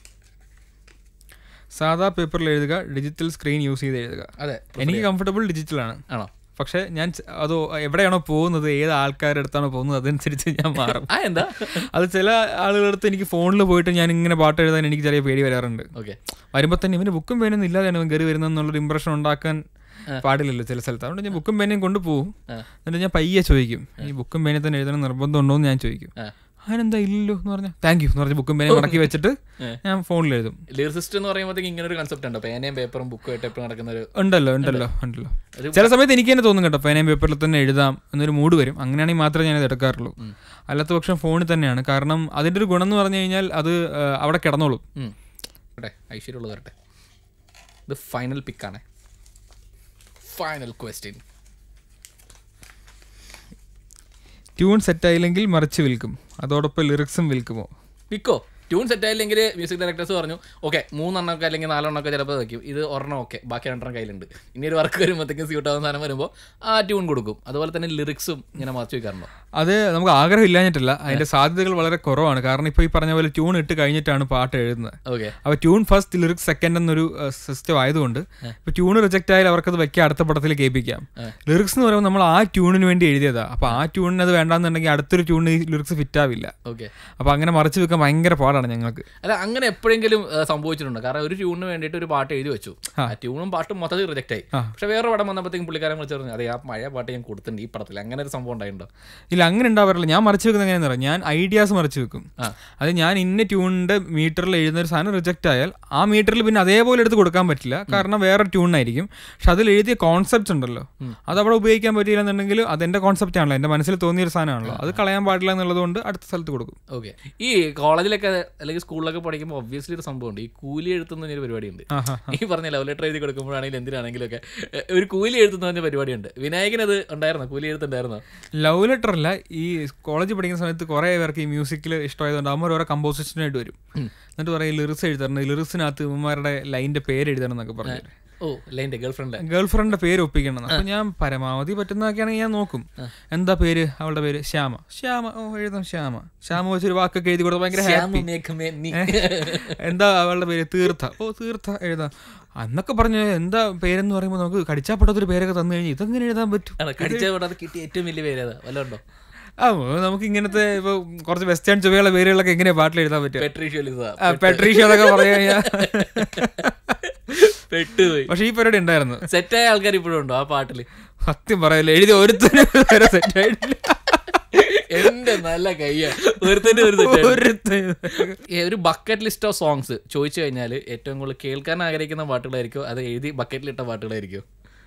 സാധാ പേപ്പറിൽ എഴുതുക, ഡിജിറ്റൽ സ്ക്രീൻ യൂസ് ചെയ്ത് എഴുതുക. അതെ, എനിക്ക് കംഫർട്ടബിൾ ഡിജിറ്റലാണ്. ആണോ? പക്ഷെ ഞാൻ അത് എവിടെയാണോ പോകുന്നത്, ഏത് ആൾക്കാരുടെ അടുത്താണോ പോകുന്നത് അതനുസരിച്ച് ഞാൻ മാറും. എന്താ അത് ചില ആളുകളുടെ അടുത്ത് എനിക്ക് ഫോണിൽ പോയിട്ട് ഞാൻ ഇങ്ങനെ പാട്ട് എഴുതാൻ എനിക്ക് ചെറിയ പേടി വരാറുണ്ട്. വരുമ്പോൾ തന്നെ ഇവന് ബുക്കും പേനൊന്നും ഇല്ലാതെയാണ് ഇവൻ കയറി വരുന്നതെന്നുള്ളൊരു ഇമ്പ്രഷൻ ഉണ്ടാക്കാൻ പാടില്ലല്ലോ ചില സ്ഥലത്ത്. അതുകൊണ്ട് ഞാൻ ബുക്കും പേനയും കൊണ്ടുപോകും. എന്നിട്ട് ഞാൻ പയ്യെ ചോദിക്കും, ഈ ബുക്കും പേനയും തന്നെ എഴുതണം നിർബന്ധം ഉണ്ടോ എന്ന് ഞാൻ ചോദിക്കും. അതിനെന്താ ഇല്ലല്ലോ എന്ന് പറഞ്ഞാൽ താങ്ക് യു എന്ന് പറഞ്ഞ ബുക്കും പേനയും മടക്കി വെച്ചിട്ട് ഞാൻ ഫോണിൽ എഴുതും. ലിറിസിസ്റ്റ് എന്ന് പറയുമ്പോഴത്തേക്ക് ഇങ്ങനെ ഒരു കൺസെപ്റ്റ് ഉണ്ടോ, പേനയും പേപ്പറും ബുക്കും ആയിട്ട് എപ്പോഴും നടക്കുന്ന ഒരു ഉണ്ടല്ലോ ഉണ്ടല്ലോ ഉണ്ടല്ലോ ചില സമയത്ത് എനിക്ക് തന്നെ തോന്നും കേട്ടോ, പേനയും പേപ്പറിൽ തന്നെ എഴുതാം എന്നൊരു മൂഡ് വരും. അങ്ങനെയാണെങ്കിൽ മാത്രമേ ഞാനത് എടുക്കാറുള്ളൂ. അല്ലാത്ത പക്ഷം ഫോണിൽ തന്നെയാണ്. കാരണം അതിൻ്റെ ഒരു ഗുണം എന്ന് പറഞ്ഞു കഴിഞ്ഞാൽ അത് അവിടെ കിടന്നോളും. ഐശ്വര്യമുള്ളത് വരട്ടെ. ഇത് ഫൈനൽ പിക്കാണ്. Final question. ട്യൂൺ സെറ്റായില്ലെങ്കിൽ മറിച്ച് വിൽക്കും, അതോടൊപ്പം ലിറിക്സും വിൽക്കുമോ? വിൽക്കോ? ട്യൂൺ സെറ്റായില്ലെങ്കിൽ മ്യൂസിക് ഡയറക്ടേഴ്സ് പറഞ്ഞു ഓക്കെ മൂന്നെണ്ണമൊക്കെ അല്ലെങ്കിൽ നാലെണ്ണമൊക്കെ ചിലപ്പോൾ വയ്ക്കും, ഇത് ഒരെണ്ണം ഓക്കെ ബാക്കി രണ്ടെണ്ണം കയ്യിലുണ്ട്, ഇനി ഒരു വർക്ക് വരുമ്പോഴത്തേക്കും സ്യൂട്ട് ആവുന്ന സാധനം വരുമ്പോൾ ആ ട്യൂൺ കൊടുക്കും. അതുപോലെ തന്നെ ലിറിക്സും ഇങ്ങനെ മറച്ചു വയ്ക്കാറുണ്ടോ? അത് നമുക്ക് ആഗ്രഹം ഇല്ലാഞ്ഞിട്ടില്ല, അതിന്റെ സാധ്യതകൾ വളരെ കുറവാണ്. കാരണം ഇപ്പോൾ ഈ പറഞ്ഞ പോലെ ട്യൂൺ ഇട്ട് കഴിഞ്ഞിട്ടാണ് പാട്ട് എഴുതുന്നത്. ഓക്കെ, അപ്പോൾ ട്യൂൺ ഫസ്റ്റ് ലിറിക്സ് സെക്കൻഡ് എന്നൊരു സിസ്റ്റം ആയതുകൊണ്ട് ഇപ്പോൾ ട്യൂൺ റിജക്റ്റ് ആയാലും അവർക്കത് വെക്കാൻ അടുത്ത പടത്തിൽ കേൾപ്പിക്കാം. ലിറിക്സ് എന്ന് പറയുമ്പോൾ നമ്മൾ ആ ട്യൂണിന് വേണ്ടി എഴുതിയതാണ്. അപ്പോൾ ആ ട്യൂണിന് അത് വേണ്ടാന്നുണ്ടെങ്കിൽ അടുത്തൊരു ട്യൂണിന് ഈ ലിറിക്സ് ഫിറ്റ് ആവില്ല. ഓക്കെ, അപ്പോൾ അങ്ങനെ മറിച്ച് വെക്കാൻ ഭയങ്കര പാടാണ് ഞങ്ങൾക്ക്. അല്ല അങ്ങനെ എപ്പോഴെങ്കിലും സംഭവിച്ചിട്ടുണ്ട്? കാരണം ഒരു ട്യൂണിന് വേണ്ടിയിട്ട് ഒരു പാട്ട് എഴുതി വെച്ചു, ആ ട്യൂണും പാട്ടും മൊത്തത്തിൽ റിജക്റ്റ് ആയി. പക്ഷെ വേറെ പടം വന്നപ്പോഴത്തേക്കും പുള്ളിക്കാരൻ വിളിച്ചു പറഞ്ഞു അതെ ആ മഴ പാട്ട് ഞാൻ കൊടുത്തിട്ടുണ്ട് ഈ പടത്തിൽ. അങ്ങനെ ഒരു സംഭവം ഉണ്ടായിട്ടുണ്ടോ? ഇല്ല, അങ്ങനെ ഉണ്ടാവാറില്ല. ഞാൻ മറിച്ച് വെക്കുന്നത് എങ്ങനെയാണെന്ന് പറയാം, ഞാൻ ഐഡിയാസ് മറിച്ച് വെക്കും. അത് ഞാൻ ഇന്ന ട്യൂണിന്റെ മീറ്ററിൽ എഴുതുന്ന ഒരു സാധനം റിജക്റ്റ് ആയാൽ ആ മീറ്ററിൽ പിന്നെ അതേപോലെ എടുത്ത് കൊടുക്കാൻ പറ്റില്ല, കാരണം വേറെ ട്യൂണായിരിക്കും. പക്ഷെ അതിൽ എഴുതിയ കോൺസെപ്റ്റ് ഉണ്ടല്ലോ, അത് അവിടെ ഉപയോഗിക്കാൻ പറ്റില്ല എന്നുണ്ടെങ്കിൽ അതെന്റെ കോൺസെപ്റ്റ് ആണല്ലോ, എന്റെ മനസ്സിൽ തോന്നിയൊരു സാധനമാണല്ലോ, അത് കളയാൻ പാടില്ല എന്നുള്ളതുകൊണ്ട് അടുത്ത സ്ഥലത്ത് കൊടുക്കും. ഓക്കെ, ഈ കോളേജിലൊക്കെ അല്ലെങ്കിൽ സ്കൂളിലൊക്കെ പഠിക്കുമ്പോൾ ഒബ്വിയസ്ലി ഒരു സംഭവമുണ്ട്, ഈ കൂലി എഴുത്തുന്ന ഒരു പരിപാടിയുണ്ട്. ഈ പറഞ്ഞ ലവ് ലെറ്റർ എഴുതി കൊടുക്കുമ്പോഴാണെങ്കിലും എന്തിനാണെങ്കിലും ഒക്കെ ഒരു കൂലി എഴുത്തുന്ന പറഞ്ഞ പരിപാടിയുണ്ട്. വിനായകൻ അത് ഉണ്ടായിരുന്നോ? കൂലി എഴുത്തുണ്ടായിരുന്നോ? ലവ് ലെറ്റർ അല്ല, ഈ കോളേജിൽ പഠിക്കുന്ന സമയത്ത് കുറേ പേർക്ക് ഈ മ്യൂസിക്കിൽ ഇഷ്ടമായതുകൊണ്ട് അവർ ഓരോ കമ്പോസിഷനായിട്ട് വരും. എന്നിട്ട് പറയും ലിറിക്സ് എഴുതണം, ലിറിക്സിനകത്ത് ഇവന്മാരുടെ ലൈനിന്റെ പേര് എഴുതണം എന്നൊക്കെ പറഞ്ഞു. ഓ ലൈൻ്റെ ഗേൾഫ്രണ്ട് ഗേൾഫ്രണ്ടിന്റെ പേര് ഒപ്പിക്കണം. അപ്പൊ ഞാൻ പരമാവധി പറ്റുന്നതൊക്കെയാണെങ്കിൽ ഞാൻ നോക്കും, എന്താ പേര്, അവളുടെ പേര് ശ്യാമ. ശ്യാമ, ഓ എഴുതാം ശ്യാമ. ശ്യാമ വെച്ചൊരു വാക്കൊക്കെ എഴുതി കൊടുത്ത് ഭയങ്കര ഹാപ്പി. എന്താ അവളുടെ പേര്? തീർത്ഥ. ഓ തീർത്ഥ എഴുതാം എന്നൊക്കെ പറഞ്ഞു. എന്താ പേരെന്ന് പറയുമ്പോൾ നമുക്ക് കടിച്ചാപ്പെട്ടൊരു പേരൊക്കെ തന്നു കഴിഞ്ഞാൽ ഇതെങ്ങനെ എഴുതാൻ പറ്റും? കടിച്ചാപ്പെട്ടത് കിട്ടിയ ഏറ്റവും വലിയ പേര് വല്ലതുണ്ടോ? ആ നമുക്ക് ഇങ്ങനത്തെ ഇപ്പൊ കുറച്ച് വെസ്റ്റേൺ ചുവയുള്ള പേരുകളൊക്കെ എങ്ങനെയാ പാട്ടിൽ എഴുതാൻ പറ്റും? പെട്രീഷ്യ എന്നൊക്കെ പറഞ്ഞു കഴിഞ്ഞാൽ പെട്ടുപോയി. പക്ഷെ ഈ പരിപാടി ഉണ്ടായിരുന്നു. സെറ്റായ ആൾക്കാർ ഇപ്പോഴും ഉണ്ടോ ആ പാട്ടില്? സത്യം പറയല്ലേ, എഴുതി ഒരുത്തരും സെറ്റായിട്ടില്ല. എന്റെ നല്ല കയ്യ ഒരുത്തന്റെ ഒരു ബക്കറ്റ് ലിസ്റ്റ് ഓഫ് സോങ്സ് ചോദിച്ചു കഴിഞ്ഞാൽ ഏറ്റവും കൂടുതൽ കേൾക്കാൻ ആഗ്രഹിക്കുന്ന പാട്ടുകളായിരിക്കും അത് എഴുതി ബക്കറ്റിലിട്ട പാട്ടുകളായിരിക്കും?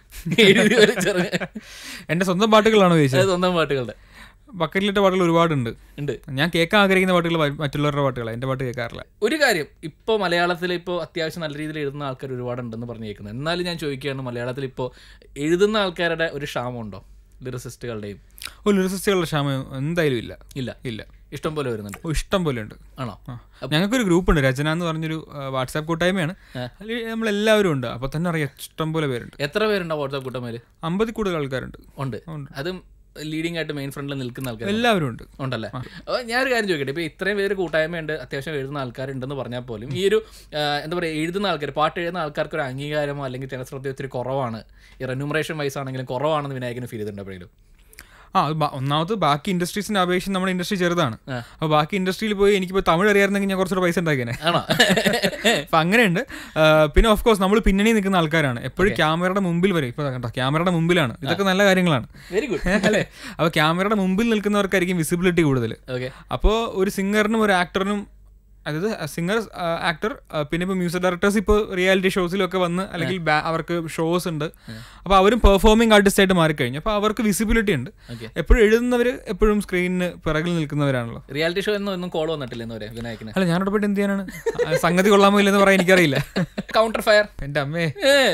എന്റെ സ്വന്തം പാട്ടുകളാണോ ചോദിച്ചത്? സ്വന്തം പാട്ടുകളുടെ ബക്കറ്റിലിട്ട പാട്ടുകൾ ഒരുപാടുണ്ട് ഉണ്ട്. ഞാൻ കേൾക്കാൻ ആഗ്രഹിക്കുന്ന പാട്ടുകൾ മറ്റുള്ളവരുടെ പാട്ടുകളാണ്, എൻ്റെ പാട്ട് കേൾക്കാറില്ല. ഒരു കാര്യം, ഇപ്പോൾ മലയാളത്തിൽ ഇപ്പോൾ അത്യാവശ്യം നല്ല രീതിയിൽ എഴുതുന്ന ആൾക്കാർ ഒരുപാടുണ്ടെന്ന് പറഞ്ഞു കേൾക്കുന്നത്. എന്നാലും ഞാൻ ചോദിക്കുകയാണ്, മലയാളത്തിൽ ഇപ്പോൾ എഴുതുന്ന ആൾക്കാരുടെ ഒരു ക്ഷാമമുണ്ടോ? ലിറിസിസ്റ്റുകളുടെയും? ഓ ലിറിസിസ്റ്റുകളുടെ ക്ഷാമം എന്തായാലും ഇല്ല. ഇല്ല ഇല്ല ഇഷ്ടം പോലെ വരുന്നുണ്ട്. ഇഷ്ടം പോലെ ഉണ്ട്. ആണോ? ഞങ്ങൾക്കൊരു ഗ്രൂപ്പുണ്ട്, രചന എന്ന് പറഞ്ഞൊരു വാട്സാപ്പ് കൂട്ടായ്മയാണ്. അതിൽ നമ്മളെല്ലാവരും ഉണ്ട്. അപ്പോൾ തന്നെ അറിയാം ഇഷ്ടം പോലെ പേരുണ്ട്. എത്ര പേരുണ്ടോ വാട്സാപ്പ് കൂട്ടായ്മയിൽ? അമ്പതിൽ കൂടുതൽ ആൾക്കാരുണ്ട്. ഉണ്ട്. അതും ലീഡിംഗ് ആയിട്ട് മെയിൻ ഫ്രണ്ടിൽ നിൽക്കുന്ന ആൾക്കാർ എല്ലാവരും ഉണ്ട്. ഉണ്ടല്ലേ? അപ്പോൾ ഞാനൊരു കാര്യം ചോദിക്കട്ടെ, ഇപ്പോൾ ഇത്രയും പേര് കൂട്ടായ്മയുണ്ട്, അത്യാവശ്യം എഴുതുന്ന ആൾക്കാരുണ്ടെന്ന് പറഞ്ഞാൽ പോലും ഈ ഒരു എന്താ പറയുക, എഴുതുന്ന ആൾക്കാർ, പാട്ട് എഴുതുന്ന ആൾക്കാർക്ക് ഒരു അംഗീകാരമോ അല്ലെങ്കിൽ ജനശ്രദ്ധ ഒത്തിരി കുറവാണ്, ഈ റെന്യൂമറേഷൻ വൈസ് ആണെങ്കിലും കുറവാണെന്ന് വിനായകന് ഫീൽ ചെയ്തിട്ടുണ്ട് എപ്പോഴെങ്കിലും? ആ ഒന്നാമത് ബാക്കി ഇൻഡസ്ട്രീസിന്റെ അപേക്ഷിച്ച് നമ്മുടെ ഇൻഡസ്ട്രി ചെറുതാണ്. അപ്പോൾ ബാക്കി ഇൻഡസ്ട്രിയിൽ പോയി എനിക്കിപ്പോൾ തമിഴ് അറിയാമെങ്കിൽ ഞാൻ കുറച്ചുകൂടെ പൈസ ഉണ്ടാക്കിയേനെ. അപ്പം അങ്ങനെയുണ്ട്. പിന്നെ ഓഫ് കോഴ്സ് നമ്മൾ പിന്നണി നിൽക്കുന്ന ആൾക്കാരാണ്, എപ്പോഴും ക്യാമറയുടെ മുമ്പിൽ വരും. ഇപ്പോൾ കണ്ടോ ക്യാമറയുടെ മുമ്പിലാണ്, ഇതൊക്കെ നല്ല കാര്യങ്ങളാണ് അല്ലേ? അപ്പോൾ ക്യാമറയുടെ മുമ്പിൽ നിൽക്കുന്നവർക്കായിരിക്കും വിസിബിലിറ്റി കൂടുതൽ. അപ്പോൾ ഒരു സിംഗറിനും ഒരു ആക്ടറിനും, അതായത് സിംഗർ, ആക്ടർ, പിന്നെ ഇപ്പോൾ മ്യൂസിക് ഡയറക്ടേഴ്സ് ഇപ്പോൾ റിയാലിറ്റി ഷോസിലൊക്കെ വന്ന് അല്ലെങ്കിൽ അവർക്ക് ഷോസ് ഉണ്ട്, അപ്പോൾ അവരും പെർഫോമിംഗ് ആർട്ടിസ്റ്റ് ആയിട്ട് മാറിക്കഴിഞ്ഞു. അപ്പോൾ അവർക്ക് വിസിബിലിറ്റി ഉണ്ട്. എപ്പോഴും എഴുതുന്നവർ എപ്പോഴും സ്ക്രീനിന് പിറകിൽ നിൽക്കുന്നവരാണല്ലോ. റിയാലിറ്റി ഷോ ഒന്നും കോൾ വന്നിട്ടില്ല വിനായകന്? അല്ല, ഞാനോട് പോയിട്ട് എന്ത് ചെയ്യാനാണ്, സംഗതി കൊള്ളാമോ ഇല്ലെന്ന് പറയാൻ എനിക്കറിയില്ല. കൗണ്ടർ ഫയർ എന്റെ അമ്മേ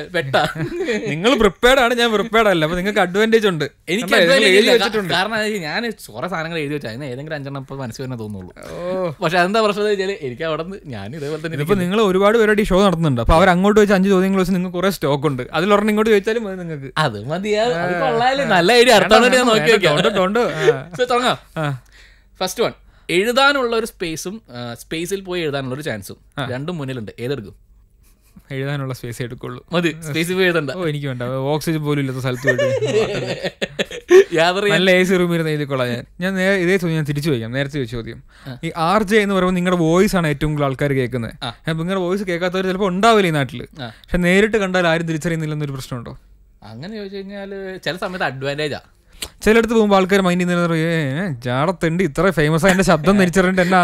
നിങ്ങൾ പ്രിപ്പയർഡ് ആണ്, ഞാൻ പ്രിപ്പയർഡ് അല്ല. അപ്പോൾ നിങ്ങൾക്ക് അഡ്വാൻറ്റേജ് ഉണ്ട്. എനിക്ക് കാരണം ഞാൻ കുറെ സാധനങ്ങൾ എഴുതി വെച്ചാൽ അതിന് ഏതെങ്കിലും അഞ്ചെണ്ണം ഇപ്പോൾ മനസ്സിൽ തന്നെ തോന്നുള്ളൂ. പക്ഷെ അതെന്താ പ്രശ്നം വെച്ചാൽ എനിക്ക് അവിടെ നിന്ന് ഞാൻ ഇതേപോലെ തന്നെ ഇപ്പോൾ നിങ്ങൾ ഒരുപാട് പേരുടെ ഷോ നടത്തുന്നുണ്ട്. അപ്പോൾ അവർ അങ്ങോട്ട് വെച്ച് അഞ്ച് ചോദ്യങ്ങൾ വെച്ച് നിങ്ങൾക്ക് കുറേ സ്റ്റോക്ക് ഉണ്ട്, അതിലൊരെണ്ണം ഇങ്ങോട്ട് ചോദിച്ചാലും മതി നിങ്ങൾക്ക്. അത് മതിയാവും, നല്ല ഐഡിയ. തുടങ്ങാം. ഫസ്റ്റ് വൺ, എഴുതാനുള്ള ഒരു സ്പേസും സ്പേസിൽ പോയി എഴുതാനുള്ള ഒരു ചാൻസും രണ്ടും മുന്നിലുണ്ട്, ഏതെടുക്കും? എഴുതാനുള്ള സ്പേസ് എടുക്കുള്ളൂ. മതി, സ്പേസിൽ പോയി എഴുതണ്ട. ഓ എനിക്ക് വേണ്ട, ഓക്സിജൻ പോലും ഇല്ലാത്ത സ്ഥലത്ത് പോയിട്ട് നല്ല എ സി റൂമിൽ ഇരുന്ന് എഴുതിക്കൊള്ളാം. ഞാൻ ഞാൻ ഇതേ ചോദ്യം ഞാൻ തിരിച്ചു ചോദിക്കാം, നേരത്തെ ചോദിച്ച ചോദ്യം. ഈ ആർ ജെ എന്ന് പറയുമ്പോൾ നിങ്ങളുടെ വോയിസ് ആണ് ഏറ്റവും കൂടുതൽ ആൾക്കാർ കേൾക്കുന്നത്. നിങ്ങളുടെ വോയിസ് കേൾക്കാത്തവർ ചിലപ്പോൾ ഉണ്ടാവില്ല ഈ നാട്ടിൽ. പക്ഷെ നേരിട്ട് കണ്ടാൽ ആരും തിരിച്ചറിയുന്നില്ലെന്നൊരു പ്രശ്നമുണ്ടോ? അങ്ങനെ ചോദിച്ചു കഴിഞ്ഞാൽ ചില സമയത്ത് അഡ്വാൻറ്റേജാ. ചിലടത്ത് പോകുമ്പോൾ ആൾക്കാർ മൈൻഡ് ചെയ്യുന്ന ജാടത്തെണ്ടി ഇത്ര ഫേമസ് ആയ എന്റെ ശബ്ദം ധരിച്ചിട്ടുണ്ട് എന്നാ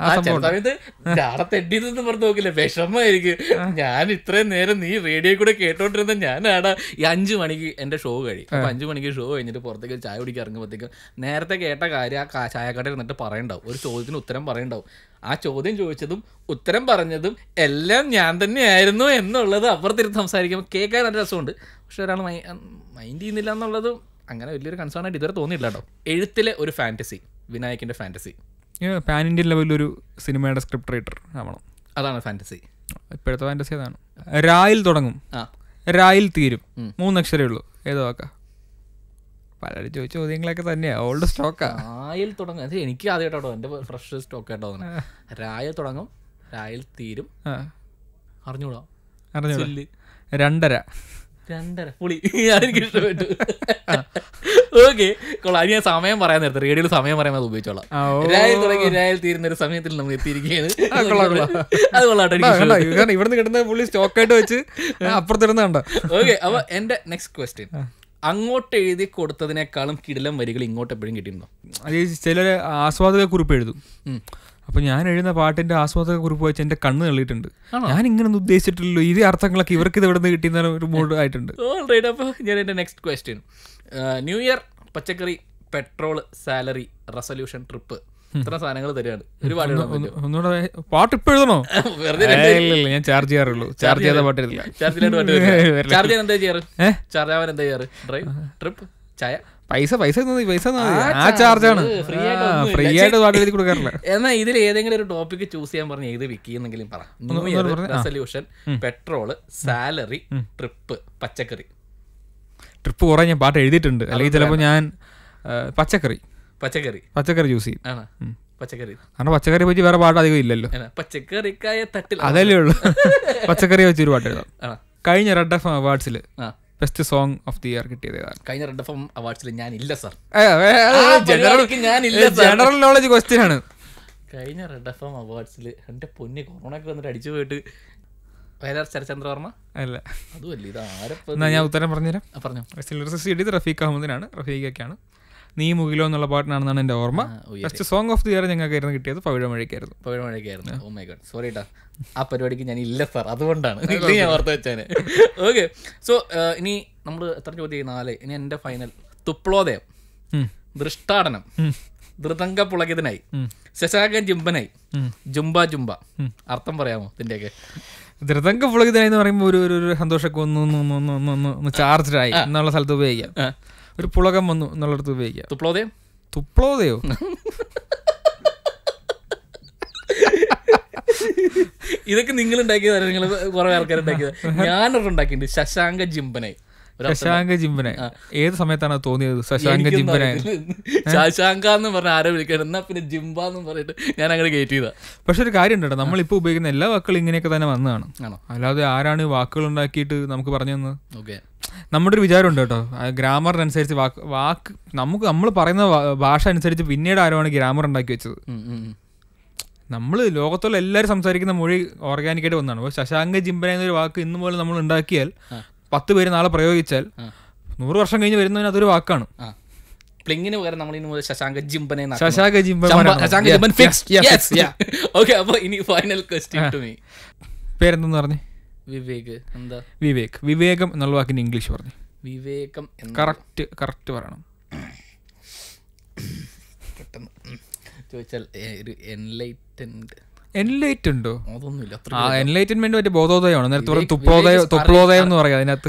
ജാടത്തെണ്ടിന്ന് പറഞ്ഞു നോക്കില്ല, വിഷമായിരിക്കും. ഞാൻ ഇത്രയും നേരം നീ റേഡിയോ കൂടെ കേട്ടോണ്ടിരുന്ന ഞാനാടാ ഈ അഞ്ചു മണിക്ക് എന്റെ ഷോ കഴിയും. അപ്പൊ അഞ്ചു മണിക്ക് ഷോ കഴിഞ്ഞിട്ട് പുറത്തേക്ക് ചായ കുടിക്കാൻ ഇറങ്ങുമ്പോഴത്തേക്കും നേരത്തെ കേട്ട കാര്യം ആ ചായക്കടയിൽ നിന്നിട്ട് പറയണ്ടാവും, ഒരു ചോദ്യത്തിന് ഉത്തരം പറയണ്ടാവും. ആ ചോദ്യം ചോദിച്ചതും ഉത്തരം പറഞ്ഞതും എല്ലാം ഞാൻ തന്നെയായിരുന്നു എന്നുള്ളത് അപ്പുറത്തിരുന്ന് സംസാരിക്കുമ്പോൾ കേൾക്കാൻ നല്ല രസമുണ്ട്. പക്ഷെ ഒരാൾ മൈൻഡ് ചെയ്യുന്നില്ല എന്നുള്ളതും അങ്ങനെ വലിയൊരു കൺസേൺ ആയിട്ട് ഇതുവരെ തോന്നിയില്ല കേട്ടോ. എഴുത്തിലെ ഒരു ഫാന്റസി, വിനായകിന്റെ ഫാന്റസി, പാൻ ഇന്ത്യൻ ലെവലിലൊരു സിനിമയുടെ സ്ക്രിപ്റ്റ് റൈറ്റർ ആവണം, അതാണ് ഫാന്റസി. ഇപ്പോഴത്തെ ഫാന്റസി അതാണ്. രായിൽ തുടങ്ങും, രായിൽ തീരും, മൂന്നക്ഷരേ ഉള്ളൂ, ഏതോ വാക്കാ? പലരും ചോദിച്ച ചോദ്യങ്ങളൊക്കെ തന്നെയാ, ഓൾഡ് സ്റ്റോക്കാ. രായിൽ തുടങ്ങും, അത് എനിക്ക് ആദ്യമായിട്ടോ, എൻ്റെ ഫ്രഷ് സ്റ്റോക്ക് ആയിട്ടോ. രായിൽ തുടങ്ങും, രായിൽ തീരും, അറിഞ്ഞൂടാ. അറിഞ്ഞൂടാ. രണ്ടര രണ്ടര പുളി, എനിക്ക് ഇഷ്ടപ്പെട്ടു. ഓക്കെ, കൊള്ളാം. ഞാൻ സമയം പറയാൻ നേരത്തെ റേഡിയോയിൽ സമയം പറയാൻ അത് ഉപയോഗിച്ചോളാം. രായിൽ തുടങ്ങി രായിൽ തീരുന്ന ഒരു സമയത്തിൽ നമ്മൾ എത്തിയിരിക്കുകയാണ്. അത് കൊള്ളാട്ടോ, ഇവിടുന്ന് കിട്ടുന്ന പുള്ളി സ്റ്റോക്കായിട്ട് വെച്ച് അപ്പുറത്തിരുന്ന കണ്ടോ. ഓക്കെ, അപ്പൊ എന്റെ നെക്സ്റ്റ് ക്വസ്റ്റ്യൻ, അങ്ങോട്ട് എഴുതി കൊടുത്തതിനേക്കാളും കിടിലം വരികൾ ഇങ്ങോട്ട് എപ്പോഴും കിട്ടിയിട്ടുണ്ടോ? അത് ചിലര് ആസ്വാദക കുറിപ്പ് എഴുതും. അപ്പൊ ഞാൻ എഴുതുന്ന പാട്ടിന്റെ ആസ്വാദക കുറിപ്പ് വെച്ച് എന്റെ കണ്ണ് തള്ളിയിട്ടുണ്ട്. ഞാൻ ഇങ്ങനൊന്നും ഉദ്ദേശിച്ചിട്ടില്ലല്ലോ, ഇതേ അർത്ഥങ്ങളൊക്കെ ഇവർക്ക് ഇത് എവിടെ നിന്ന് കിട്ടിയെന്ന ഒരു മൂഡ് ആയിട്ടുണ്ട്. ഓൾറൈറ്റ്, അപ്പൊ ഞാൻ എന്റെ നെക്സ്റ്റ് ക്വസ്റ്റ്യൻ, ന്യൂ ഇയർ, പച്ചക്കറി, പെട്രോൾ, സാലറി, റെസൊല്യൂഷൻ, ട്രിപ്പ്, ഇത്ര സാധനങ്ങൾ തരികയാണ്. ഒരുപാട് ഒന്നുകൂടെ പാട്ട് ഇപ്പൊ എഴുതണോ? ഞാൻ ചാർജ് ചെയ്യാറുള്ളൂ, ചാർജ് ചെയ്യാതെ പാട്ട് എഴുതില്ല. ചാർജ് ചെയ്യാൻ എന്താ ചെയ്യാറ്? ചാർജ് ആവാൻ എന്താ ചെയ്യാറ്? ഡ്രൈവ്, ട്രിപ്പ്, ചായ, പൈസ പൈസ പൈസ ആ ചാർജാണ്, ഫ്രീ ആയിട്ട് പാട്ട് എഴുതി കൊടുക്കാറില്ല. എന്നാൽ ഇതിൽ ഏതെങ്കിലും ഒരു ടോപ്പിക് ചൂസ് ചെയ്യാൻ പറഞ്ഞ ഏത് വിക്കിയെന്നെങ്കിലും പറ. New year, resolution, petrol, salary, trip, പച്ചക്കറി. ട്രിപ്പ് കുറെ ഞാൻ പാട്ട് എഴുതിയിട്ടുണ്ട്, അല്ലെങ്കിൽ ചിലപ്പോൾ ഞാൻ പച്ചക്കറി പച്ചക്കറി പച്ചക്കറി ചൂസ് ചെയ്യും. പച്ചക്കറി, കാരണം പച്ചക്കറി വെച്ച് വേറെ പാട്ട് അധികം ഇല്ലല്ലോ. പച്ചക്കറിക്കായ തട്ടിൽ അതല്ലേ ഉള്ളു, പച്ചക്കറി വെച്ച് ഒരു പാട്ട് എഴുതാം. കഴിഞ്ഞ റെഡ് എഫ് എം അവാർഡ്സിൽ best song of the year കിട്ടിയത് കഴിഞ്ഞ റെഡ് എഫ് എം അവാർഡ്സിൽ ഞാനില്ല സർ. ജനറൽ നോളജ് ക്വസ്റ്റ്യൻ ആണ്. കഴിഞ്ഞ റെഡ് എഫ് എം അവാർഡ്സിൽ എന്റെ പൊന്നി കൊറോണയൊക്കെ വന്നിട്ട് അടിച്ചു പോയിട്ട് വയലാർ ശരചന്ദ്രവർമ്മ അല്ല, അതുമല്ല, ഇത് ആരപ്പോ. ഞാൻ ഉത്തരം പറഞ്ഞുതരാം. പറഞ്ഞു. ലിറിസിസ്റ്റ് എഴുതിയത് റഫീഖ് അഹമ്മദിനാണ്, റഫീഖൊക്കെയാണ്. നീ മുകിലോ എന്നുള്ള പാട്ടിനാണെന്നാണ് എൻ്റെ ഓർമ്മ. Best song of the year ഞങ്ങൾക്കായിരുന്നു കിട്ടിയത്, പവിഴമഴയ്ക്കായിരുന്നു. പവിഴമഴയ്ക്കായിരുന്നു. ഓ മൈ ഗോഡ്, സോറി ട്ടാ, ആ പരിപാടിക്ക് ഞാൻ ഇല്ല സാർ, അതുകൊണ്ടാണ് ഞാൻ ഓർത്ത് വെച്ചാന്. ഓക്കെ, സോ ഇനി നമ്മൾ എത്ര ചോദ്യം? നാല്. ഇനി എൻ്റെ ഫൈനൽ. തുപ്ലോദയം, ദൃഷ്ടാടനം, ധൃതങ്ക പുളകിതനായി, ശശാങ്കൻ ജിംബനായി, ജുംബ ജുംബ. അർത്ഥം പറയാമോ ഇതിൻ്റെയൊക്കെ? ധൃതങ്ക പുളകിതനായി എന്ന് പറയുമ്പോൾ ഒരു ഒരു സന്തോഷമൊക്കെ ഒന്ന് ഒന്ന് ഒന്ന് ഒന്ന് ഒന്ന് ഒന്ന് ചാർജ്ഡായി എന്നുള്ള സ്ഥലത്ത് ഉപയോഗിക്കാം. ഒരു പുളകം വന്നു എന്നുള്ളടത്ത് ഉപയോഗിക്കാം. തുപ്ലോദയം, തുപ്ലോദയോ? ഇതൊക്കെ നിങ്ങൾ ഉണ്ടാക്കിയതാണ്, നിങ്ങൾ കുറെ ആൾക്കാർ ഉണ്ടാക്കിയത്. ഞാനൊരു ഉണ്ടാക്കിയിട്ടുണ്ട്, ശശാങ്ക ജിംബനായി. ശശാങ്ക ജിംബനായി ഏത് സമയത്താണ് തോന്നിയത്? ശശാങ്ക ജിംബനായി, ശശാങ്ക എന്ന് പറഞ്ഞ ആരോ വിളിക്കണം, എന്നാ പിന്നെ ജിംബ എന്ന് പറഞ്ഞിട്ട് ഞാൻ അങ്ങനെ കയറ്റി ചെയ്താ. പക്ഷെ ഒരു കാര്യം ഉണ്ടോ, നമ്മളിപ്പോൾ ഉപയോഗിക്കുന്ന എല്ലാ വാക്കുകളും ഇങ്ങനെയൊക്കെ തന്നെ വന്നതാണ്. അല്ലാതെ ആരാണ് വാക്കുകൾ ഉണ്ടാക്കിയിട്ട് നമുക്ക് പറഞ്ഞു തന്നത്? ഓക്കെ, നമ്മുടെ ഒരു വിചാരമുണ്ട് കേട്ടോ, ഗ്രാമറിനനുസരിച്ച് വാക്ക് വാക്ക് നമുക്ക് നമ്മൾ പറയുന്ന ഭാഷ അനുസരിച്ച് പിന്നീട് ആരുമാണ് ഗ്രാമർ ഉണ്ടാക്കി വെച്ചത്. നമ്മൾ ലോകത്തുള്ള എല്ലാവരും സംസാരിക്കുന്ന മൊഴി ഓർഗാനിക്കായിട്ട് വന്നതാണ്. അപ്പോൾ ശശാങ്ക ജിംബന എന്നൊരു വാക്ക് ഇന്ന് പോലെ നമ്മൾ ഉണ്ടാക്കിയാൽ, പത്ത് പേര് നാളെ പ്രയോഗിച്ചാൽ, നൂറ് വർഷം കഴിഞ്ഞ് വരുന്നതിന് അതൊരു വാക്കാണ്. പ്ലിങ്ങിന് പകരം നമ്മൾ ഇനി ശശാങ്ക ജിംബനെ ശശാങ്ക ജിംബൻ. ഓക്കെ, അപ്പോൾ ഇനി ഫൈനൽ ക്വസ്റ്റ്യൻ ടു മീ. പേരെന്തെന്ന് പറഞ്ഞേ? വിവേക്. എന്താ വിവേക്? വിവേകം എന്നുള്ള വാക്കിന് ഇംഗ്ലീഷ് പറഞ്ഞു. വിവേകം കറക്റ്റ് കറക്റ്റ് പറയണം. പെട്ടെന്ന് ചോദിച്ചാൽ ഒരു എൻലൈറ്റൻഡ്. എൻലൈറ്റുണ്ടോ? അതൊന്നുമില്ല. ആ എൻലൈറ്റൻമെന്റ് മറ്റേ ബോധോദയമാണ്. നേരത്തെ പറഞ്ഞു തുപ്ലോദയം, തുപ്ലോദയം എന്ന് പറയാം. അതിനകത്ത്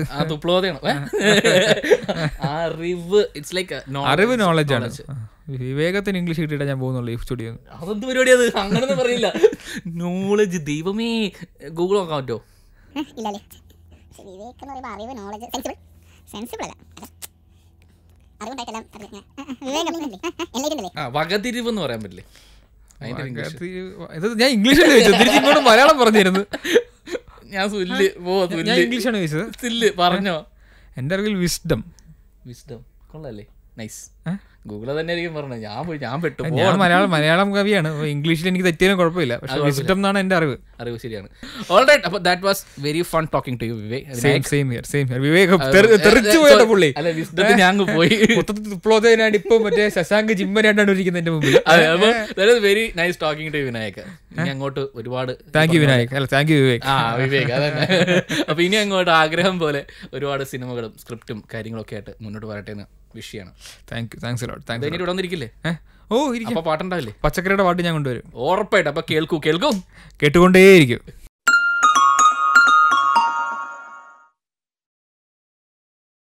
അറിവ് നോളജ് ആണ്. വിവേകത്തിന് ഇംഗ്ലീഷ് കിട്ടിയിട്ടാ ഞാൻ പോകുന്നുള്ളൂ ഈ സ്റ്റുഡിയോ. അതെന്ത് പരിപാടി അത്? അങ്ങനൊന്നും പറയില്ല. നോളജ്, ദൈവമേ, ഗൂഗിൾ നോക്കാൻ പറ്റുമോ? വകതിരിവ് എന്ന് പറയാൻ പറ്റില്ലേ? ഞാൻ ഇംഗ്ലീഷാണ് ചോദിച്ചത്, തിരിച്ച് ഇങ്ങോട്ട് മലയാളം പറഞ്ഞിരുന്നു. ഞാൻ ഇംഗ്ലീഷാണ് ചോദിച്ചത്. പറഞ്ഞോ. എൻ്റെ അറിവിൽ വിസ്ഡം. വിസ്ഡം കൊള്ളാല്ലേ? നൈസ്. ഗൂഗിള് തന്നെ ആയിരിക്കും പറഞ്ഞത്. ഞാൻ പോയി ഞാൻ പെട്ടു. ഞാൻ മലയാളം മലയാളം കവിയാണ്, ഇംഗ്ലീഷിൽ എനിക്ക് തെറ്റിയാലും കുഴപ്പമില്ല, പക്ഷേ വിസിറ്റം എന്നാണ് എൻ്റെ അറിവ്. അറിവ് ശരിയാണ്. ഓൾറൈറ്റ്, അപ്പോൾ that was very fun talking to you Vivek. Same here same here Vivek തെറിച്ചു പോയത് പുള്ളി. അല്ല, വിസ്ഡത്തിൽ ഞാൻ പോയി മൊത്തത്തിൽ വിപ്ലവത്തിനായിട്ട് ഇപ്പൊ മറ്റേ ശശാങ്ക് ജിമ്മനായിട്ടാണ് ഇരിക്കുന്നത് എന്റെ മുമ്പിൽ. Very nice talking to Vinayak. ഇനി അങ്ങോട്ട് ഒരുപാട് താങ്ക് യു വിനായക്. അല്ല താങ്ക് യു വിവേക്. ആ വിവേക് അതന്നെ. അപ്പൊ ഇനി അങ്ങോട്ട് ആഗ്രഹം പോലെ ഒരുപാട് സിനിമകളും സ്ക്രിപ്റ്റും കാര്യങ്ങളൊക്കെ ആയിട്ട് മുന്നോട്ട് വരട്ടെ എന്ന് വിഷയാണ്. Thank you, thanks a lot. Thanks. ഇവിടെ വന്നിരിക്കില്ലേ? ഓ ഇരിക്കും. അപ്പൊ പാട്ടുണ്ടാവില്ലേ? പച്ചക്കറിയുടെ പാട്ട് ഞാൻ കൊണ്ടുവരും ഉറപ്പായിട്ട്. അപ്പൊ കേൾക്കൂ കേൾക്കൂ കേട്ടുകൊണ്ടേയിരിക്കും.